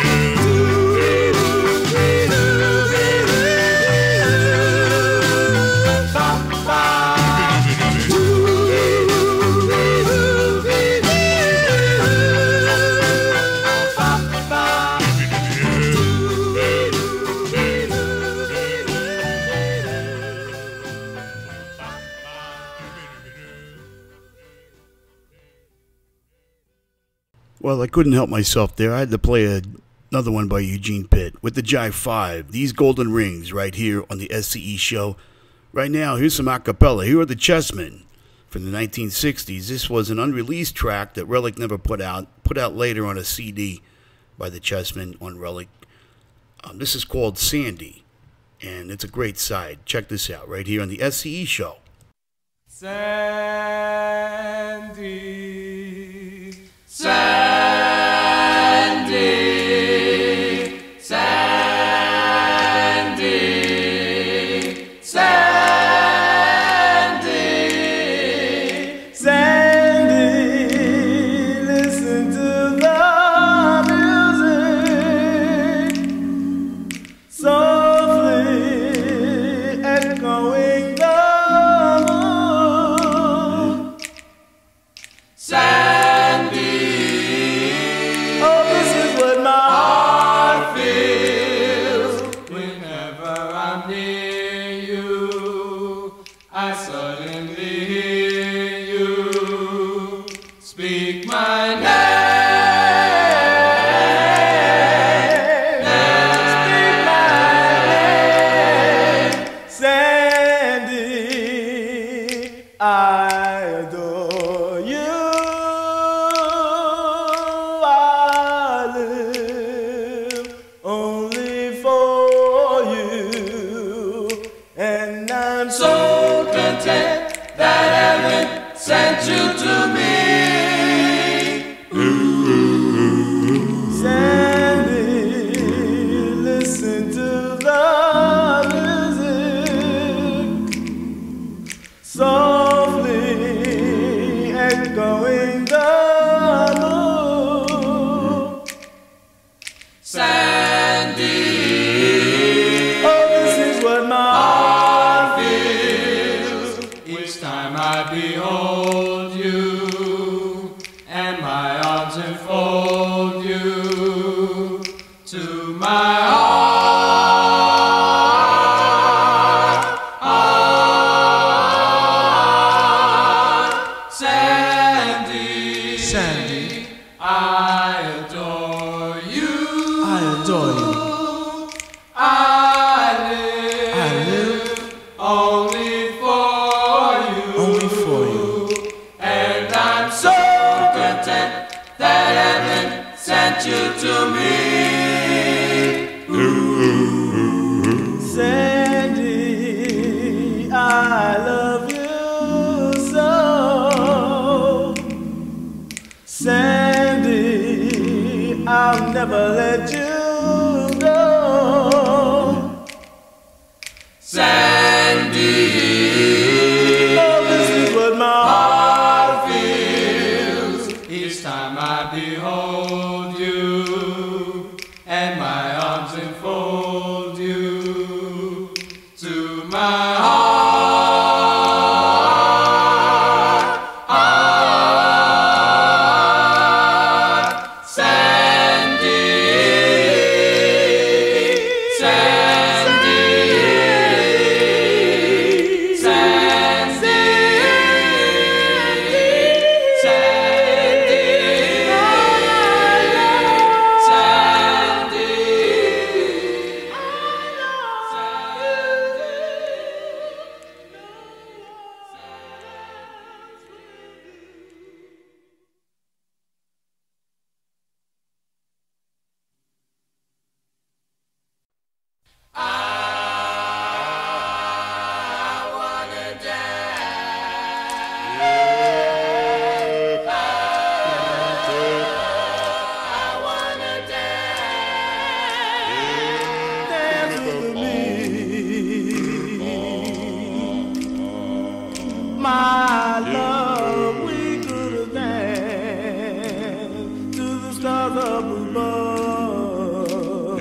Well, I couldn't help myself there. I had to play a, another one by Eugene Pitt with the Jive Five. These Golden Rings right here on the S C E show. Right now, here's some a cappella. Here are the Chessmen from the nineteen sixties. This was an unreleased track that Relic never put out. Put out later on a C D by the Chessmen on Relic. Um, this is called Sandy, and it's a great side. Check this out right here on the S C E show. Sandy, Sandy, Sandy, Sandy, Sandy, listen to the music, softly echoing the moon. Sandy, oh, this is what my heart feels whenever I'm near you. I suddenly hear you speak my name. Speak my name. Sandy, I adore you. I live only for you, and I'm so content that heaven sent you to me. Sandy, listen to the music, softly echoing the moon. Sandy, oh, this is what my heart feels each time I behold you, and my arms enfold you to my heart. heart. Sandy, Sandy, I adore you. I adore you. I live, I live only for you. Only for you. And I'm so content that heaven sent you to me. Sandy, I love you so. Sandy, I'll never let you go. Sandy, oh, this is what my heart feels each time I behold you, and my arms enfold you to my heart. heart. Sandy, Sandy. bubble bubble.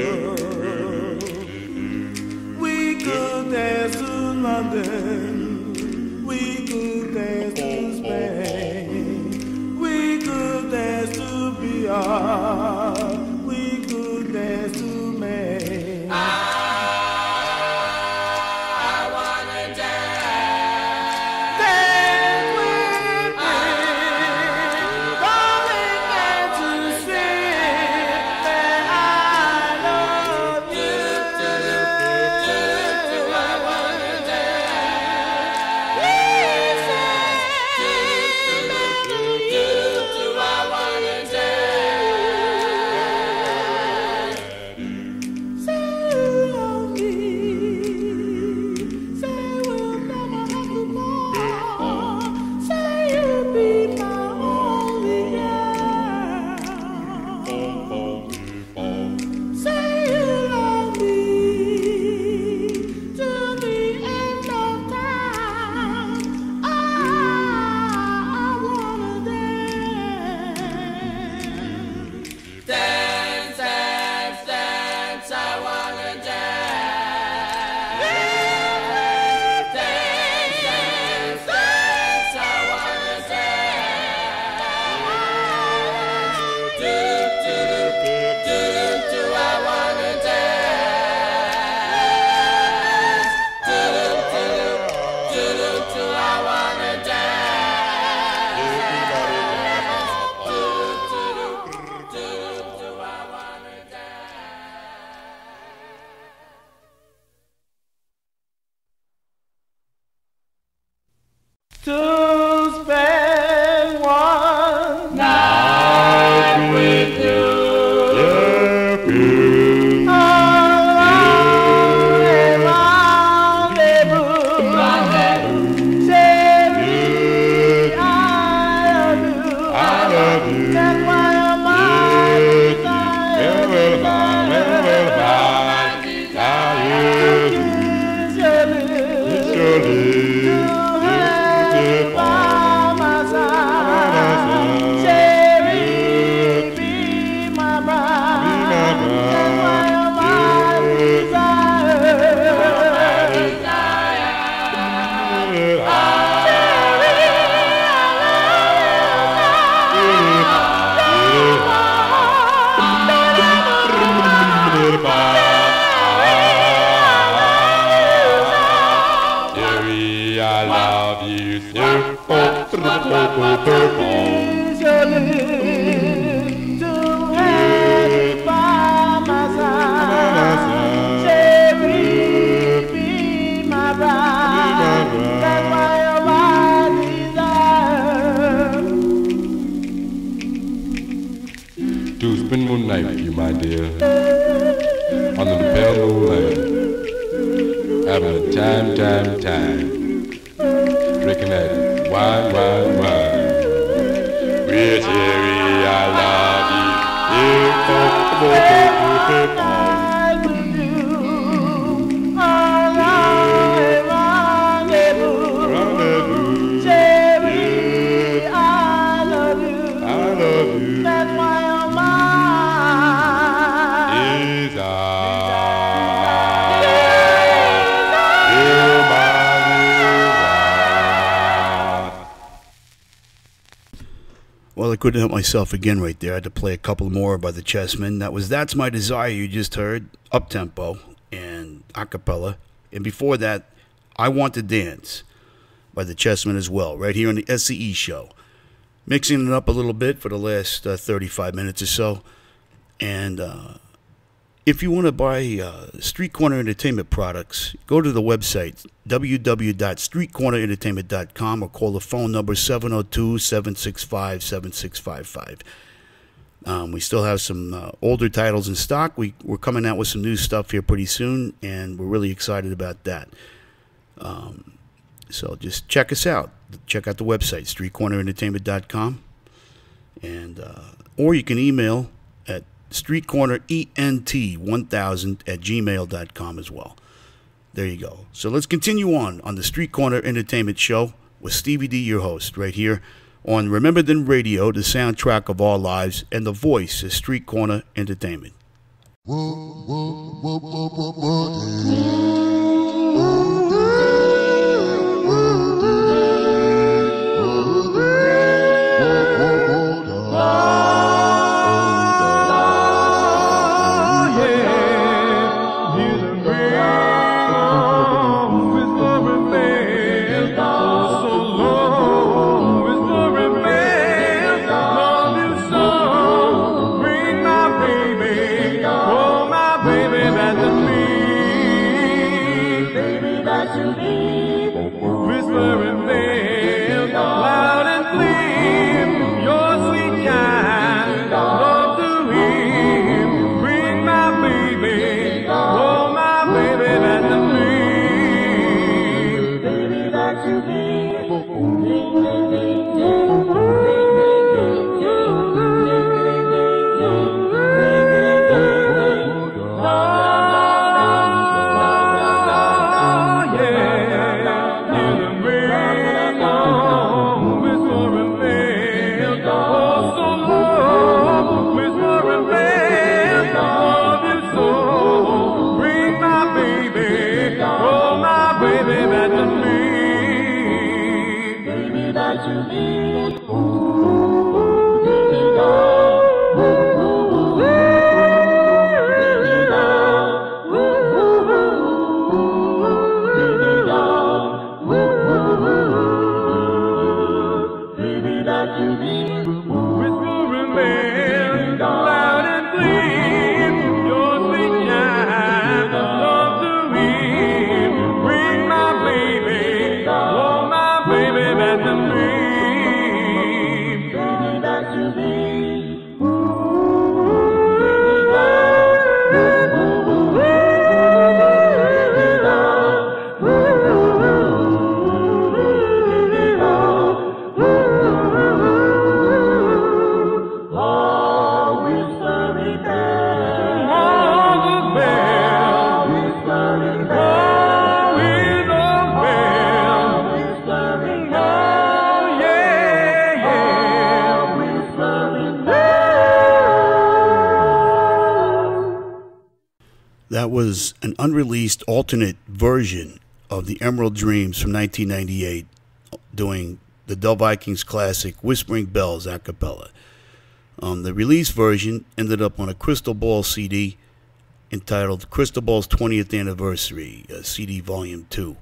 We could dance to London. We could dance to Spain. We could dance to Beyond. We could dance to Maine. I wanna dance. Dance with me. Rolling and to sing that I love you. I wanna dance. We say that you. I wanna dance. Say you love me. Say we'll never have to part. Say you'll be my only girl. Say you love me to the end of time. I, I wanna dance. Dance, dance, dance, I wanna dance. Dance, dance, dance, I wanna dance. Do, do, do, do, do, I wanna dance. Do, do, do, do, do, I wanna dance. Do, do, do, do, do, I wanna dance. To spend one night with you. A lonely rendezvous. Say I love you. That's why I'm Dearie, I love you. Please your lips to have you by my side. Cherry, be my bride. That's why you're my desire. To spend one night with you, my dear, under the pale moonlight, having a time, time, time, drinking that wine, wine, wine. With Jerry, I love you. Cherry, I love you. I love you. That's why you're mine. Well, I couldn't help myself again right there. I had to play a couple more by the Chessmen. That was That's My Desire you just heard, up-tempo and a cappella. And before that, I Want to Dance by the Chessmen as well, right here on the S C E show. Mixing it up a little bit for the last uh, thirty-five minutes or so. And uh, if you want to buy uh, Street Corner Entertainment products, go to the website, w w w dot street corner entertainment dot com, or call the phone number seven oh two, seven six five, seven six five five. Um, we still have some uh, older titles in stock. We, we're coming out with some new stuff here pretty soon, and we're really excited about that. Um, so just check us out. Check out the website, street corner entertainment dot com. And, uh, or you can email at street corner ent one thousand at gmail dot com as well. There you go. So let's continue on on the Street Corner Entertainment Show with Stevie D, your host, right here on Remember Then Radio, the soundtrack of our lives, and the voice of Street Corner Entertainment. That was an unreleased alternate version of the Emerald Dreams from nineteen ninety-eight, doing the Del Vikings classic Whispering Bells a cappella. Um, the release version ended up on a Crystal Ball C D entitled Crystal Ball's twentieth Anniversary, uh, C D Volume two.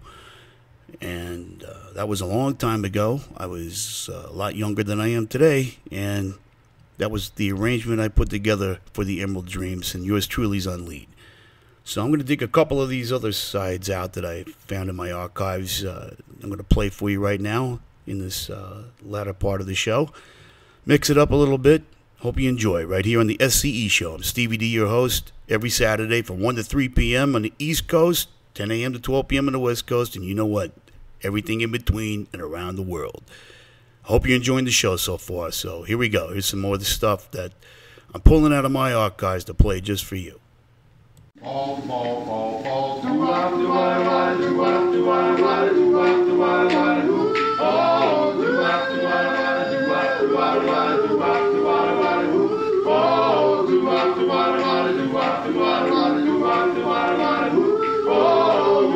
And uh, that was a long time ago. I was uh, a lot younger than I am today, and that was the arrangement I put together for the Emerald Dreams, and yours truly's on lead. So I'm going to dig a couple of these other sides out that I found in my archives. Uh, I'm going to play for you right now in this uh, latter part of the show. Mix it up a little bit. Hope you enjoy right here on the S C E Show. I'm Stevie D, your host, every Saturday from one to three p.m. on the East Coast, ten a.m. to twelve p.m. on the West Coast, and you know what? Everything in between and around the world. Hope you're enjoying the show so far. So here we go. Here's some more of the stuff that I'm pulling out of my archives to play just for you. Ball, ball, ball, ball, do I, do I, do I, do I, do I, do I, do I, do I, oh, do I, do I, do I, do I, do I, do I, do I, do I, oh, do I, do I, do I, do I, do I, do I, do I, oh,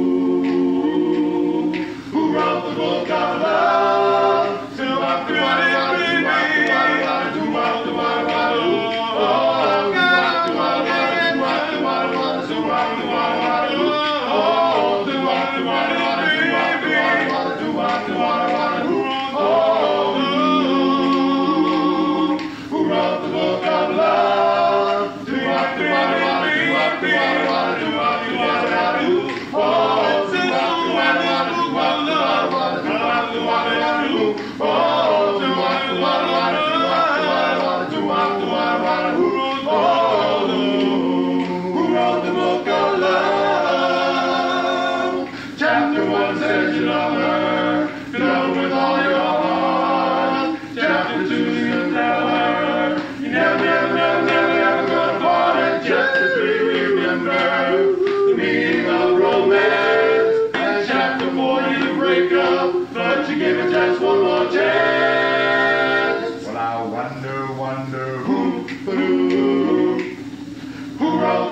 who wrote the book of love? Do I, do I, do I, do I, do I, do I, do I, oh, God, do I, do I. Never, never, never, never gonna part it, just as we remember.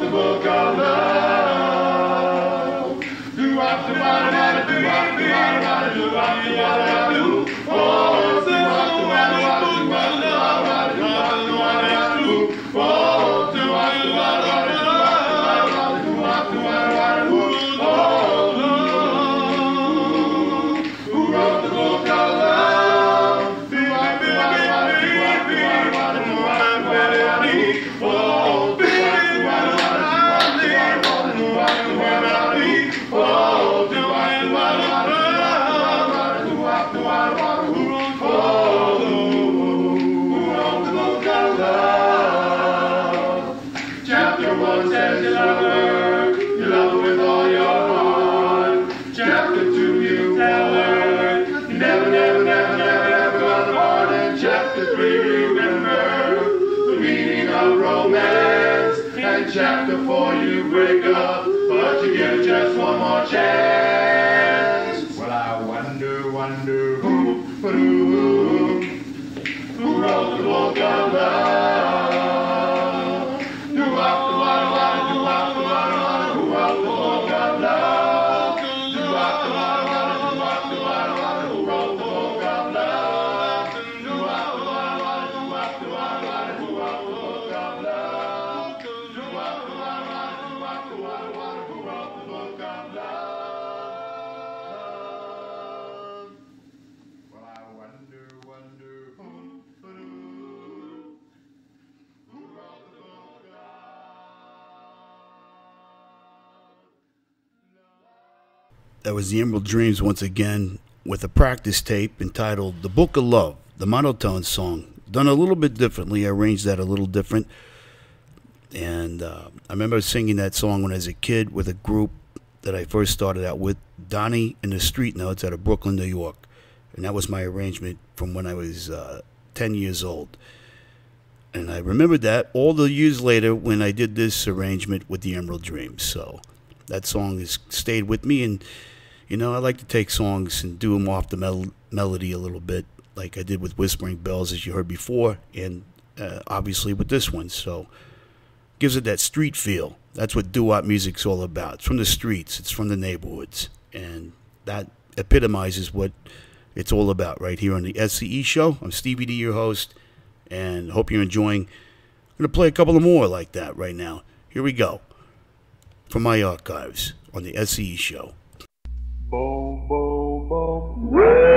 the book of love. Do-wop, do-wop, do-wop, do-wop, do-wop, do-wop, do-wop, do-wop, oh, do-wop, do-wop, do-wop, do-wop, do-wop, do-wop, do-wop, do-wop, oh, do-wop, do-wop, do-wop, do-wop, do-wop, do-wop, oh, who wrote the book of love? Do-wop, do-wop, do-wop, do-wop, do-wop, do-wop, do-wop, oh, Chapter one says you love her, you love her with all your heart. Chapter two you tell her, you never, never, never, never, never gonna part. And chapter three you remember the meaning of romance. And chapter four you break up, but you give it just one more chance. Well, I wonder, wonder who, who, who wrote the book of love? That was the Emerald Dreams once again with a practice tape entitled The Book of Love, the monotone song. Done a little bit differently. I arranged that a little different. And uh, I remember singing that song when I was a kid with a group that I first started out with, Donnie and the Street Notes out of Brooklyn, New York. And that was my arrangement from when I was uh, ten years old. And I remembered that all the years later when I did this arrangement with the Emerald Dreams. So that song has stayed with me, and you know, I like to take songs and do them off the mel- melody a little bit, like I did with Whispering Bells, as you heard before, and uh, obviously with this one. So gives it that street feel. That's what doo-wop music's all about. It's from the streets. It's from the neighborhoods. And that epitomizes what it's all about right here on the S C E Show. I'm Stevie D, your host, and hope you're enjoying. I'm going to play a couple of more like that right now. Here we go. From my archives on the S C E Show. Boom, boom, boom.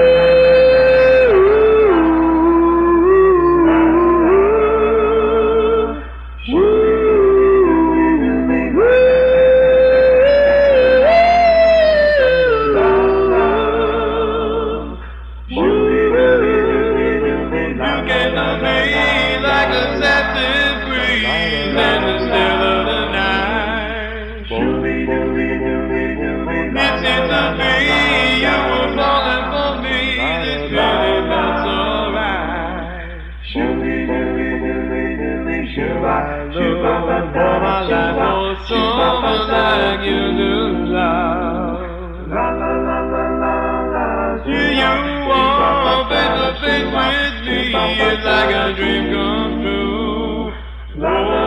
It's like a dream come true. Oh,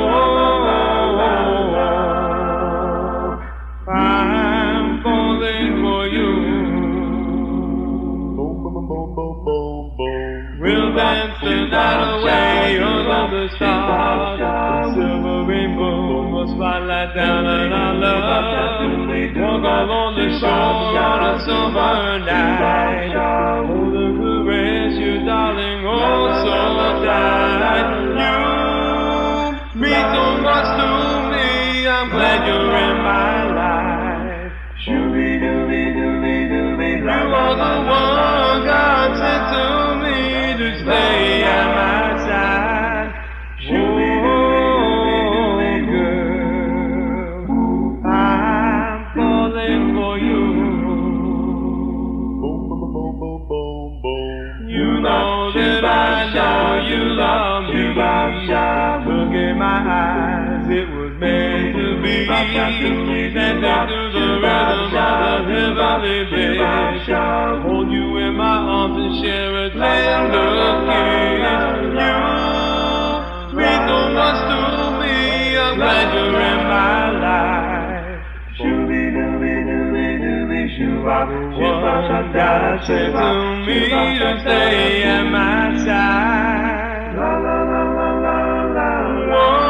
I'm falling for you. We'll dance the night away under the stars. The silver rainbow will spotlight down on our love. Walk along the shore on a summer night. Hold the caress you, darling, oh so tight. You mean so much to me. I'm glad you're in my life. You are the one God sent to me to stay at my side. Oh, girl, I'm falling for you. You know that I know you love me. Look in my eyes, it was meant to be. Dancing to the rhythm of the heavenly bass. Hold you in my arms and share a tender kiss. You mean so much to me. I'm glad you're in my what God said to me to stay at my side. Whoa.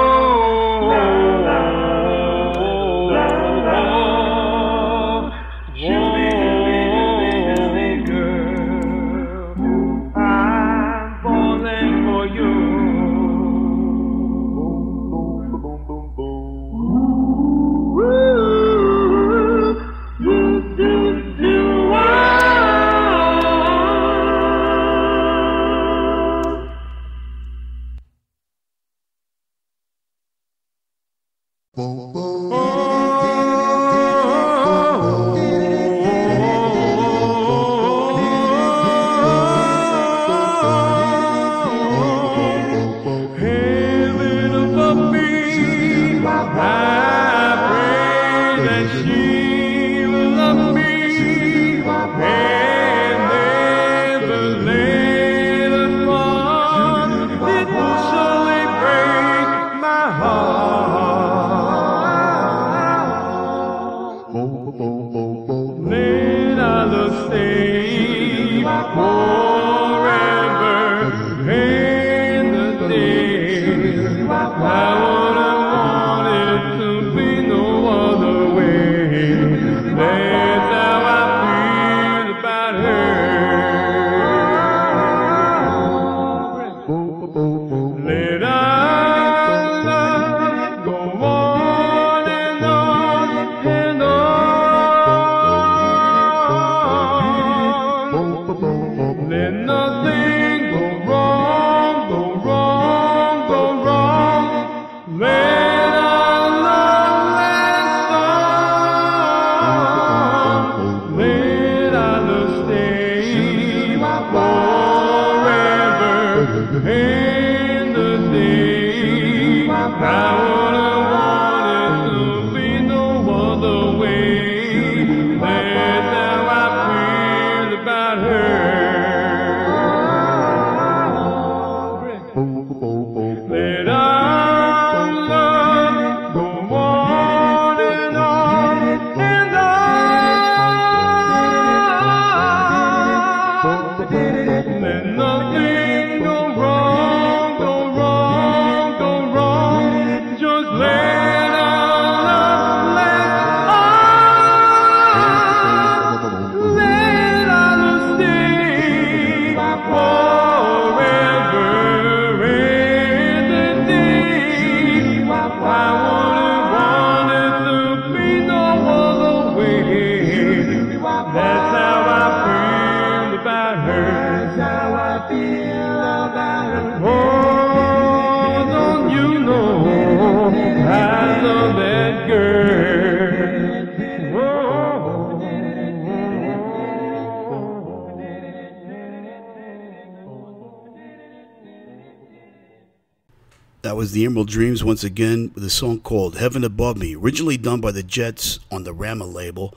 That was the Emerald Dreams once again with a song called Heaven Above Me, originally done by the Jets on the Rama label.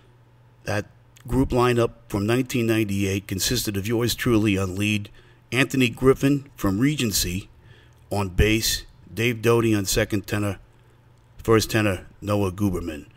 That group lineup from nineteen ninety-eight consisted of yours truly on lead, Anthony Griffin from Regency on bass, Dave Doty on second tenor, first tenor Noah Guberman.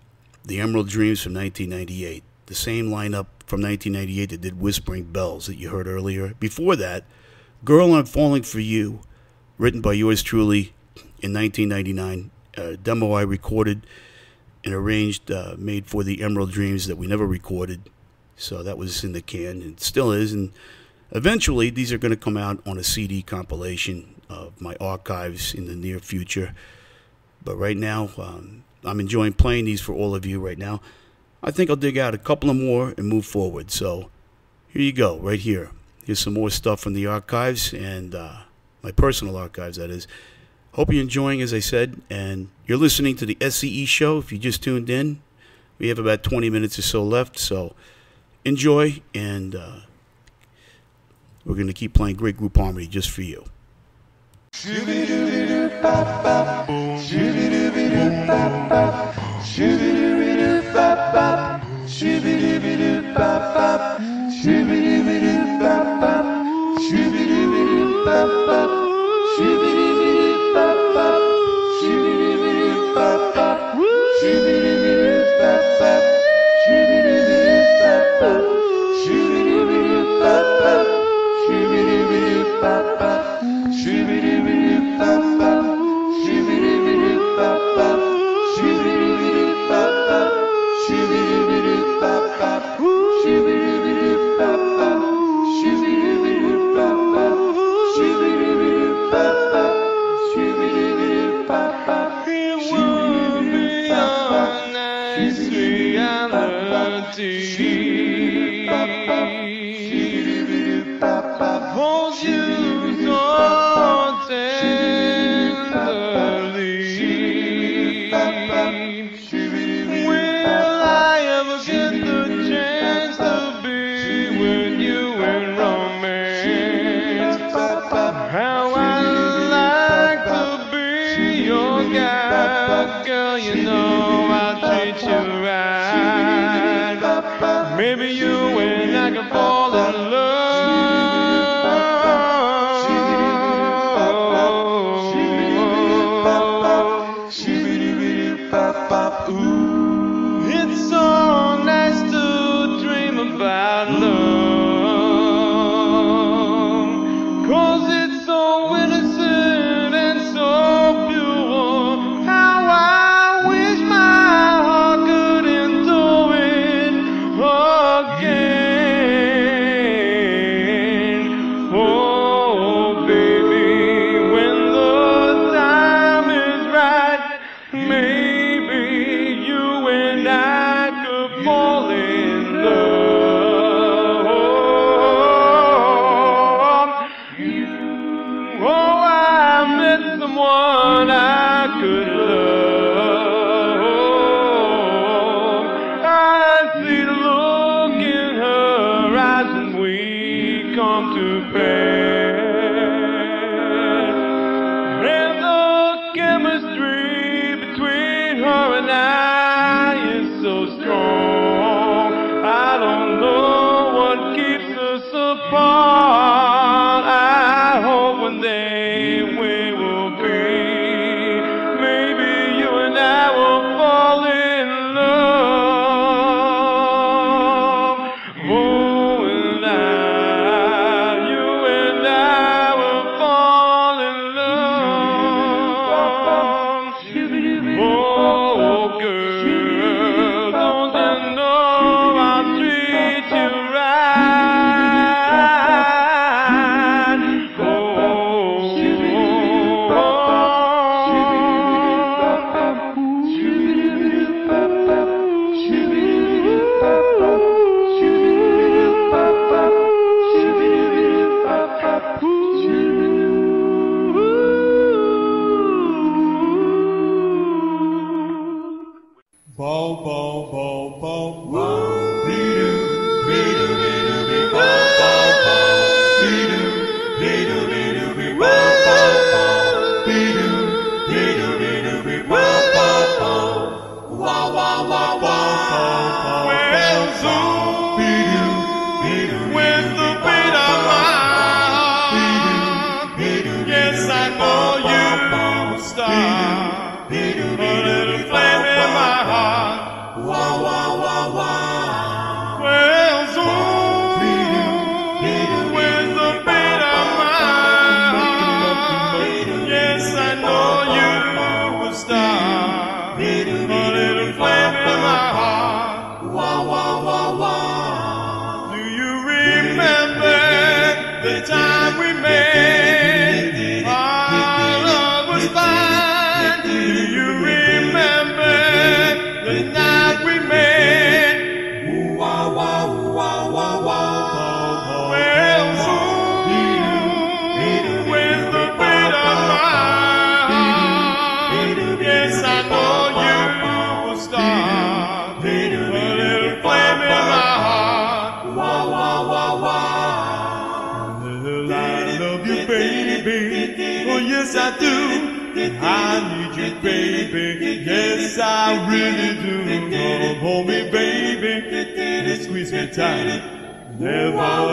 The Emerald Dreams from nineteen ninety-eight, the same lineup from nineteen ninety-eight that did Whispering Bells that you heard earlier. Before that, Girl, I'm Falling for You, written by yours truly in nineteen ninety-nine, a demo I recorded and arranged, uh, made for the Emerald Dreams that we never recorded. So that was in the can and still is. And eventually these are going to come out on a C D compilation of my archives in the near future. But right now, um, I'm enjoying playing these for all of you right now. I think I'll dig out a couple of more and move forward. So here you go, right here. Here's some more stuff from the archives and uh, my personal archives, that is. Hope you're enjoying, as I said, and you're listening to the S C E show. If you just tuned in, we have about twenty minutes or so left, so enjoy, and uh, we're going to keep playing great group harmony just for you. Shoo-be-doo-be-doo-bop-bop, shoo-be-doo-be-doo-bop-bop, shoo-be-doo-be-doo-bop-bop, shoo-be-doo-be-doo-bop-bop, shoo-be-doo-be-doo-bop-bop, teeth. Hold you so tenderly. Will I ever get the chance to be with you in romance? How I like to be your guy, girl, you know I'll treat you right. Maybe you and I can fall in love. Ooh, it's so nice to dream about love, 'cause it's so innocent and so pure. How I wish my heart could endure it again. Oh, baby, when the time is right, maybe you and I could fall in love. Oh, I met someone I could love. I see the look in her eyes when we come to bed, and the chemistry between her and I is so strong. I don't know what keeps us apart. I hope one day we will be. Maybe you and I will fall in love. Oh, and I, you and I will fall in love. Oh, girl, don't you know I'll treat you right? Oh, Bo, bo, bo, bo, bo. Be-doo, be-doo, be-doo, be, bo, bo, bo. Be-doo, be-doo, be-doo, be, bo, bo, bo. Be-doo, be-doo, be-doo, be, bo, bo, bo. Wah, wah, wah, wah. well, soon, Be-doo, be-doo, with the beat of my heart, yes, I know you will start. A little flame in my heart. wah, wah, wah, wah. Well, soon, with the beat of my heart, yes, I know you will start. A little flame in my heart. Wah, wah, wah, wah. Do you remember the time we met? Our love was fine. Do you remember the night we met? Wah, wah, wah, wah, wah. Well, soon, with the beat of my heart, yes, I know you will start. A little flame in my heart. Wah, wah, wah, wah. Well, I love you, baby. Oh, yes, I do. I need you, baby. Yes, I really do. Oh, hold me, baby. Squeeze me tight. Never leave go.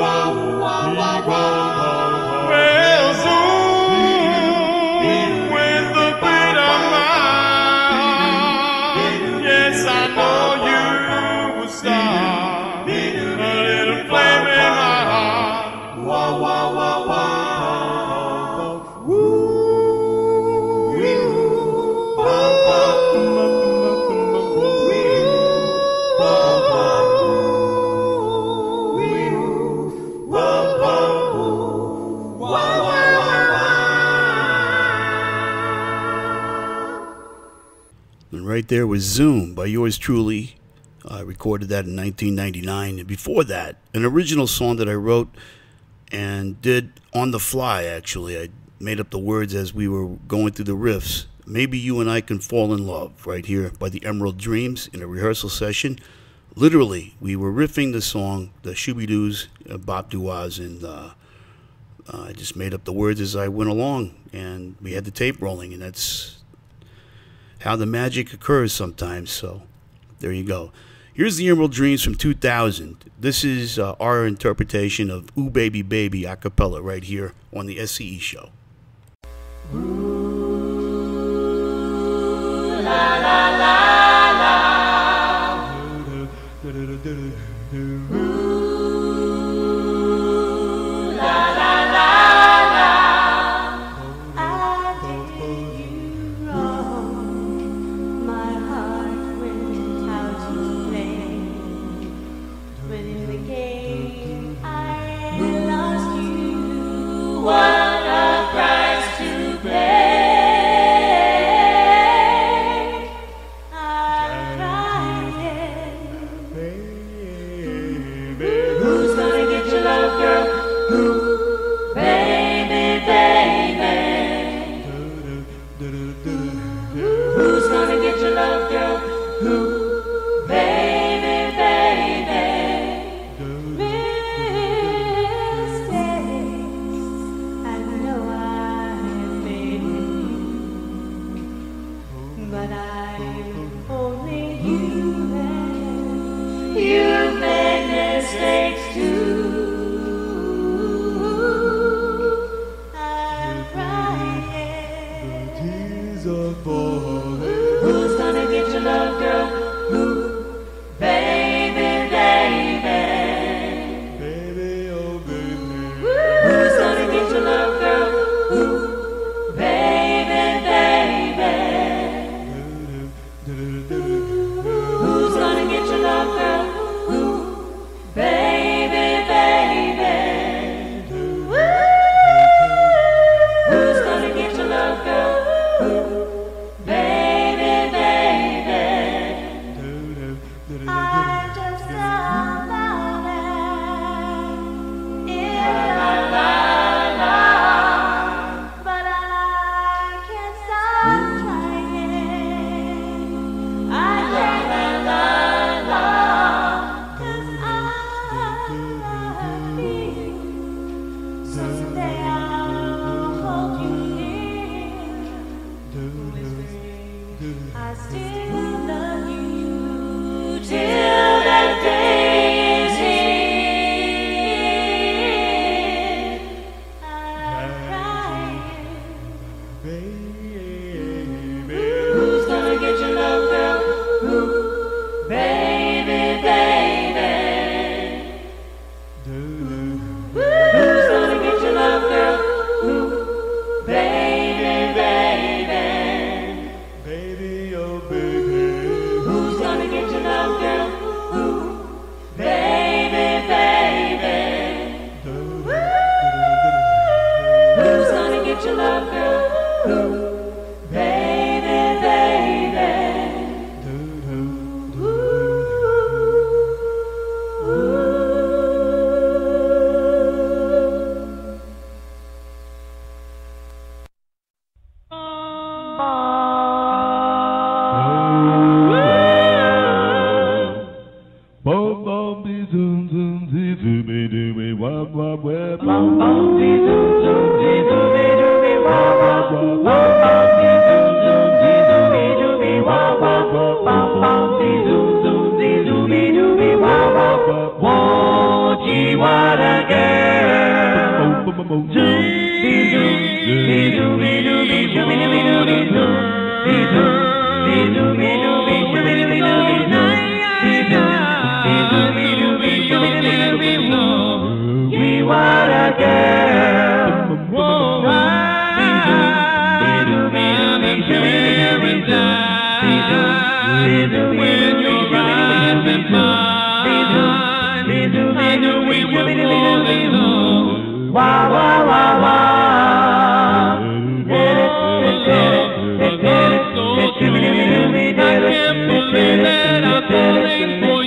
Well, soon, with the beat of my heart, yes, I know you will start. A little flame in my heart. Wah, wah, wah, wah. And right there was Zoom by yours truly I recorded that in nineteen ninety-nine. And before that, an original song that I wrote and did on the fly, actually. I made up the words as we were going through the riffs. Maybe You and I Can Fall in Love, right here by the Emerald Dreams in a rehearsal session. Literally, we were riffing the song, the Shooby-Doos, uh, Bob Duaz, and uh, uh, I just made up the words as I went along, and we had the tape rolling, and that's how the magic occurs sometimes, so there you go. Here's the Emerald Dreams from two thousand. This is uh, our interpretation of Ooh Baby Baby a cappella right here on the S C E show. La la la la. Ooh, la la la la. I did you wrong. My heart went out to play, but in the game I lost you. What a price to pay. I can't believe that I'm falling for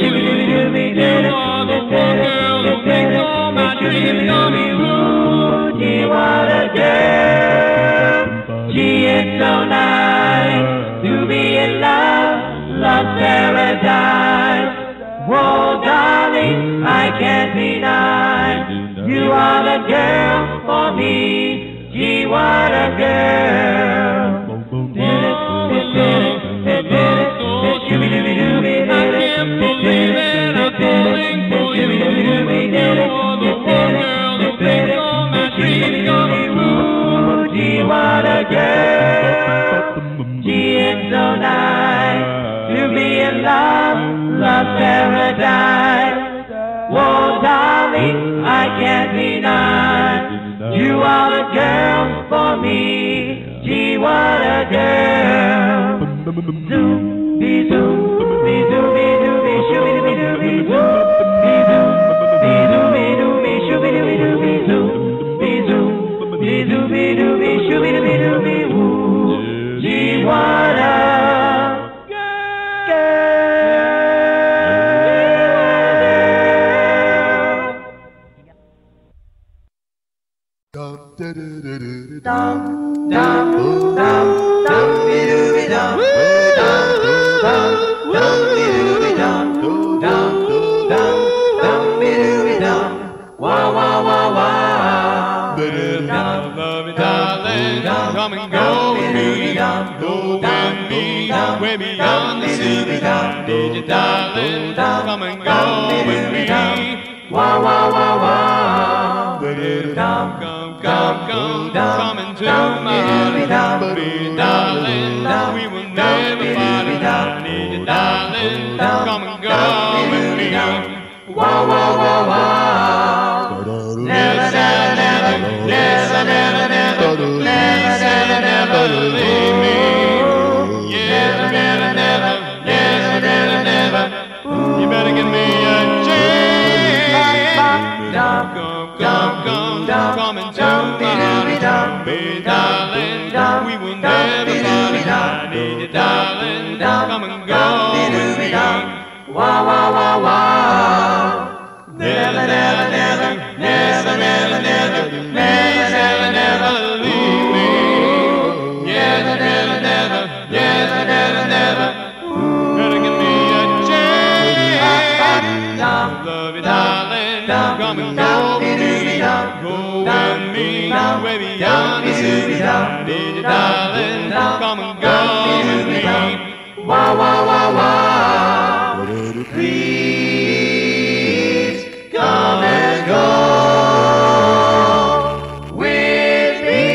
love's paradise. Whoa, darling, I can't deny you are the girl for me. Gee, what a girl. Did it, it did it, it did it, it shooby-dooby-dooby did it, it did it, it did it, it shooby-dooby-dooby did it, it did it, it did it, it shooby-dooby-woo. Gee, what a girl. Gee, it's so nice to be in love, love's paradise. Whoa, darling, I can't deny you are the girl for me. Gee, what a girl. Zoom, be zoom, be zoom, be zoom, be shooby dooby dooby zoom, be zoom, be zoom, be dooby shooby dooby dooby zoom, be zoom, be zoom, be dooby shooby dooby dooby woo. Gee, what a dum dum dum dum be dooby dum dum dum dum be dooby dum dum dum dum be dooby dum wah wah wah wah. Love it, darling, come and go with me, go with me, way beyond the sea. Did you, darling, come and go with me? Wah wah wah wah. Come, come, come, come into my heart, be darling, we will never part. Need you, darling, come and go with me. Wah wah wah wah. Never, never, never, never, never, never, never, never leave me. Never, never, never, never, never, never. You better give me a chance. Come, come, come, come into my heart, be darling, we will never part. Need you, darling, come and go with me. Wah wah wah wah. Never, never, never, never, never, never, never, never, never leave me. Never, never, never, never, never, never. Better give me a chance. Love you, darling, come and go with me. Go with me, way beyond the sea. Need you, darling, come and go with me. Wah wah wah wah. Please come and go with me.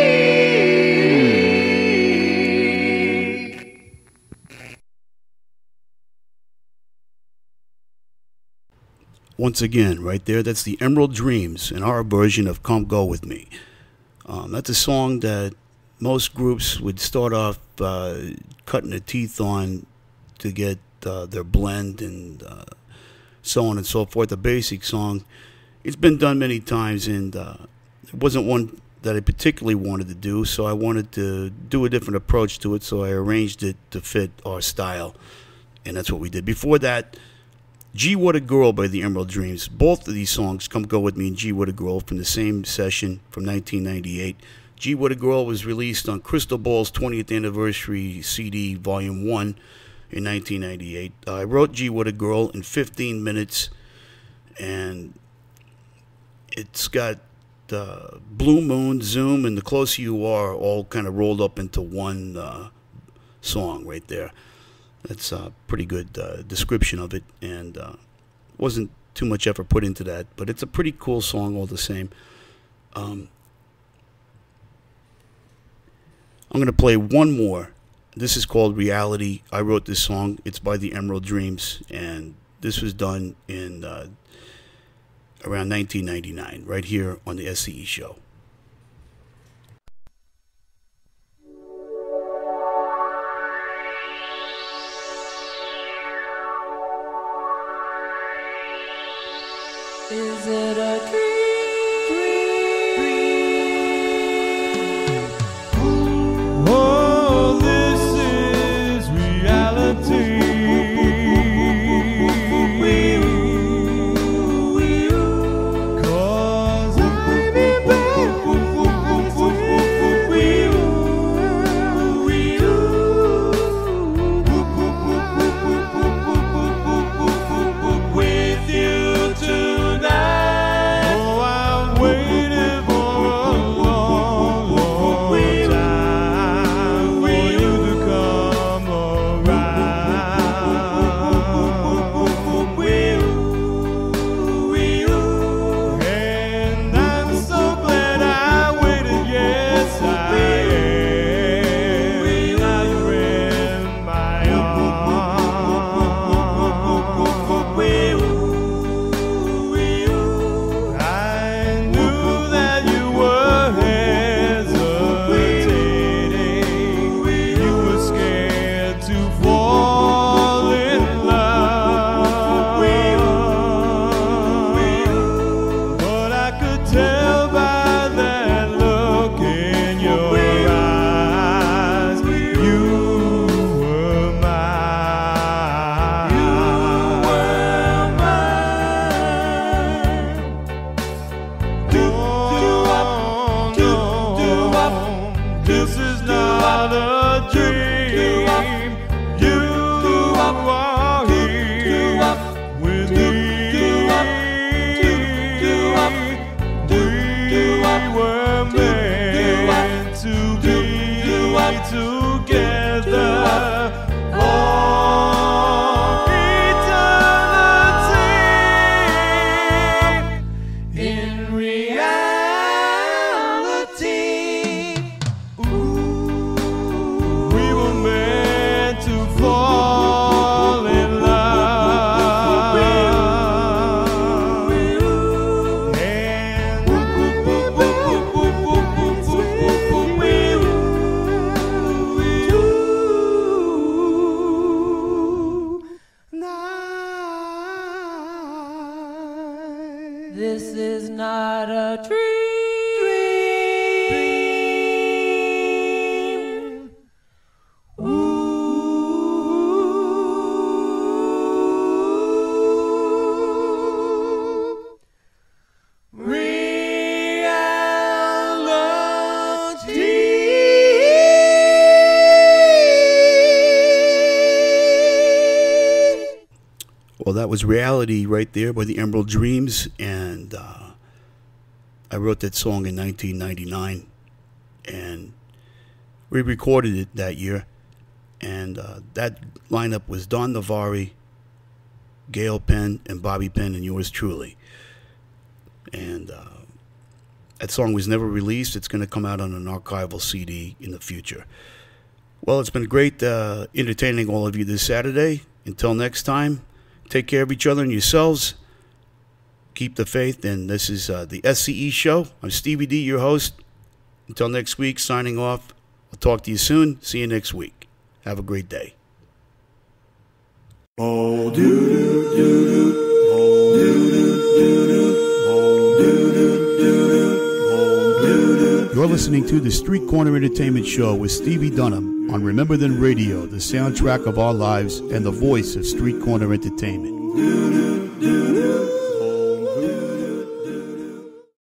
Once again, right there, that's the Emerald Dreams in our version of Come Go With Me. Um, that's a song that most groups would start off uh, cutting their teeth on to get uh, their blend and uh, so on and so forth. A basic song. It's been done many times, and uh, it wasn't one that I particularly wanted to do, so I wanted to do a different approach to it, so I arranged it to fit our style, and that's what we did. Before that, Gee What a Girl by the Emerald Dreams. Both of these songs, Come Go With Me and Gee What a Girl, from the same session from nineteen ninety-eight. Gee What a Girl was released on Crystal Ball's twentieth anniversary C D, Volume one, in nineteen ninety-eight. Uh, I wrote Gee What a Girl in fifteen minutes, and it's got uh, Blue Moon, Zoom, and The Closer You Are all kind of rolled up into one uh, song right there. That's a pretty good uh, description of it, and uh, wasn't too much effort put into that, but it's a pretty cool song all the same. Um, I'm going to play one more. This is called Reality. I wrote this song. It's by the Emerald Dreams, and this was done in uh, around nineteen ninety-nine, right here on the S C E show. Is it a dream? Oh, this is reality. Cause I'm in paradise with you. had a dream. Ooh. Well, that was Reality right there by the Emerald Dreams, and uh, I wrote that song in nineteen ninety-nine, and we recorded it that year, and uh, that lineup was Don Navari, Gail Penn, and Bobby Penn, and yours truly. And uh, that song was never released. It's going to come out on an archival C D in the future. Well, it's been great uh, entertaining all of you this Saturday. Until next time, take care of each other and yourselves. Keep the faith. And this is uh, the S C E Show. I'm Stevie D, your host. Until next week, signing off. I'll talk to you soon. See you next week. Have a great day. Oh, doo doo doo doo. Oh, doo doo doo doo. Oh, doo doo doo doo. Oh, doo doo. You're listening to the Street Corner Entertainment Show with Stevie Dunham on Remember Then Radio, the soundtrack of our lives and the voice of Street Corner Entertainment. Do, do, do.